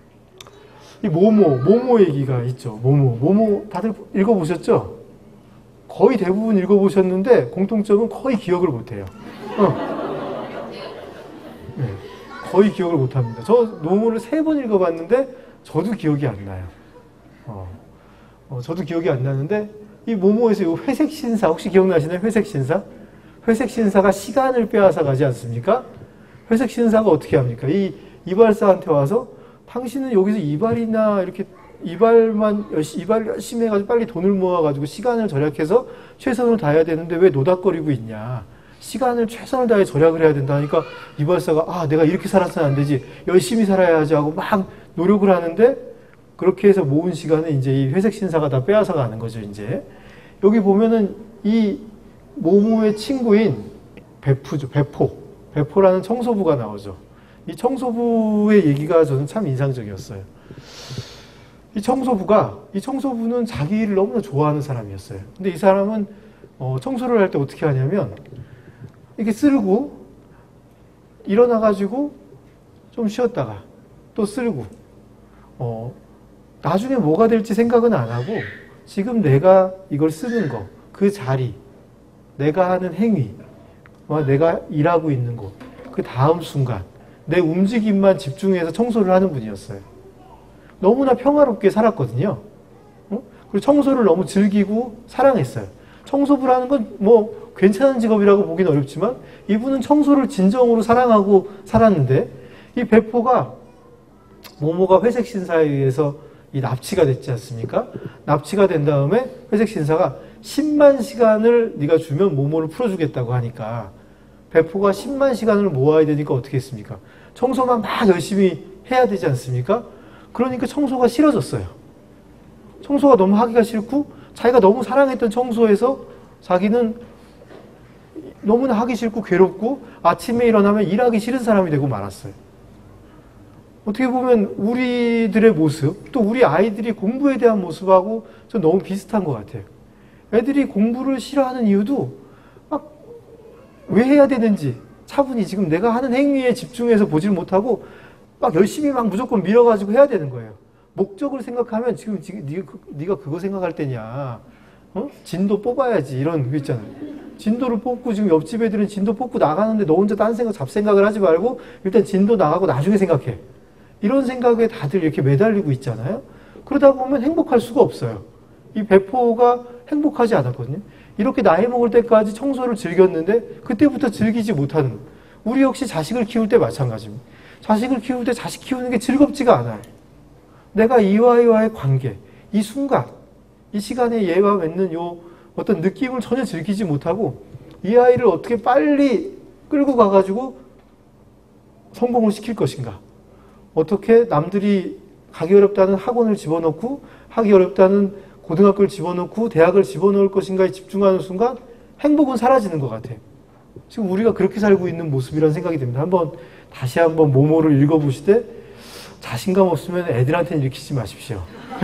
이 모모, 모모 얘기가 있죠. 모모, 모모 다들 읽어보셨죠? 거의 대부분 읽어보셨는데 공통점은 거의 기억을 못해요. 어. 네, 거의 기억을 못합니다. 저 모모를 세 번 읽어봤는데 저도 기억이 안 나요. 어. 어, 저도 기억이 안 나는데 이 모모에서 이 회색 신사 혹시 기억나시나요? 회색 신사? 회색 신사가 시간을 빼앗아 가지 않습니까? 회색 신사가 어떻게 합니까? 이 이발사한테 와서 당신은 여기서 이발이나 이렇게 이발만 열심히, 이발 열심히 해가지고 빨리 돈을 모아가지고 시간을 절약해서 최선을 다해야 되는데 왜 노닥거리고 있냐? 시간을 최선을 다해 절약을 해야 된다 하니까 이발사가 아 내가 이렇게 살아서는 안 되지 열심히 살아야지 하고 막 노력을 하는데 그렇게 해서 모은 시간을 이제 이 회색 신사가 다 빼앗아 가는 거죠. 이제 여기 보면은 이 모모의 친구인 배프죠. 배포. 배포라는 청소부가 나오죠. 이 청소부의 얘기가 저는 참 인상적이었어요. 이 청소부가, 이 청소부는 자기 일을 너무나 좋아하는 사람이었어요. 근데 이 사람은 어, 청소를 할 때 어떻게 하냐면, 이렇게 쓸고, 일어나가지고 좀 쉬었다가 또 쓸고, 어, 나중에 뭐가 될지 생각은 안 하고, 지금 내가 이걸 쓰는 거, 그 자리, 내가 하는 행위, 내가 일하고 있는 곳, 그 다음 순간, 내 움직임만 집중해서 청소를 하는 분이었어요. 너무나 평화롭게 살았거든요. 어? 그리고 청소를 너무 즐기고 사랑했어요. 청소부라는 건 뭐 괜찮은 직업이라고 보긴 어렵지만 이분은 청소를 진정으로 사랑하고 살았는데, 이 배포가 모모가 회색 신사에 의해서 이 납치가 됐지 않습니까? 납치가 된 다음에 회색 신사가 십만 시간을 네가 주면 모모를 풀어주겠다고 하니까 배포가 십만 시간을 모아야 되니까 어떻게 했습니까? 청소만 막 열심히 해야 되지 않습니까? 그러니까 청소가 싫어졌어요. 청소가 너무 하기가 싫고 자기가 너무 사랑했던 청소에서 자기는 너무나 하기 싫고 괴롭고 아침에 일어나면 일하기 싫은 사람이 되고 말았어요. 어떻게 보면 우리들의 모습, 또 우리 아이들이 공부에 대한 모습하고 좀 너무 비슷한 것 같아요. 애들이 공부를 싫어하는 이유도 막 왜 해야 되는지 차분히 지금 내가 하는 행위에 집중해서 보질 못하고 막 열심히 막 무조건 밀어가지고 해야 되는 거예요. 목적을 생각하면 지금, 지금 네가, 네가 그거 생각할 때냐, 어? 진도 뽑아야지, 이런 거 있잖아요. 진도를 뽑고 지금 옆집 애들은 진도 뽑고 나가는데 너 혼자 딴 생각, 잡생각을 하지 말고 일단 진도 나가고 나중에 생각해. 이런 생각에 다들 이렇게 매달리고 있잖아요. 그러다 보면 행복할 수가 없어요. 이 배포가 행복하지 않았거든요. 이렇게 나이 먹을 때까지 청소를 즐겼는데 그때부터 즐기지 못하는, 우리 역시 자식을 키울 때 마찬가지입니다. 자식을 키울 때 자식 키우는 게 즐겁지가 않아요. 내가 이와 이와의 관계, 이 순간, 이 시간에 얘와 맺는 요 어떤 느낌을 전혀 즐기지 못하고 이 아이를 어떻게 빨리 끌고 가가지고 성공을 시킬 것인가, 어떻게 남들이 가기 어렵다는 학원을 집어넣고 하기 어렵다는 고등학교를 집어넣고 대학을 집어넣을 것인가에 집중하는 순간 행복은 사라지는 것 같아요. 지금 우리가 그렇게 살고 있는 모습이라는 생각이 듭니다. 한번 다시 한번 모모를 읽어보시되 자신감 없으면 애들한테는 일으키지 마십시오.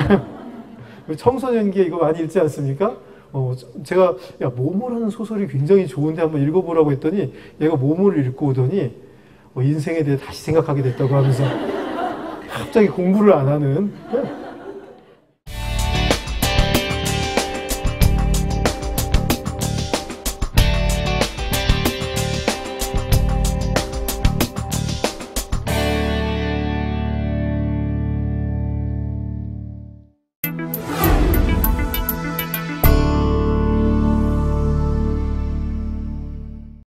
청소년기에 이거 많이 읽지 않습니까? 어, 제가 야 모모라는 소설이 굉장히 좋은데 한번 읽어보라고 했더니 얘가 모모를 읽고 오더니 어, 인생에 대해 다시 생각하게 됐다고 하면서 갑자기 공부를 안 하는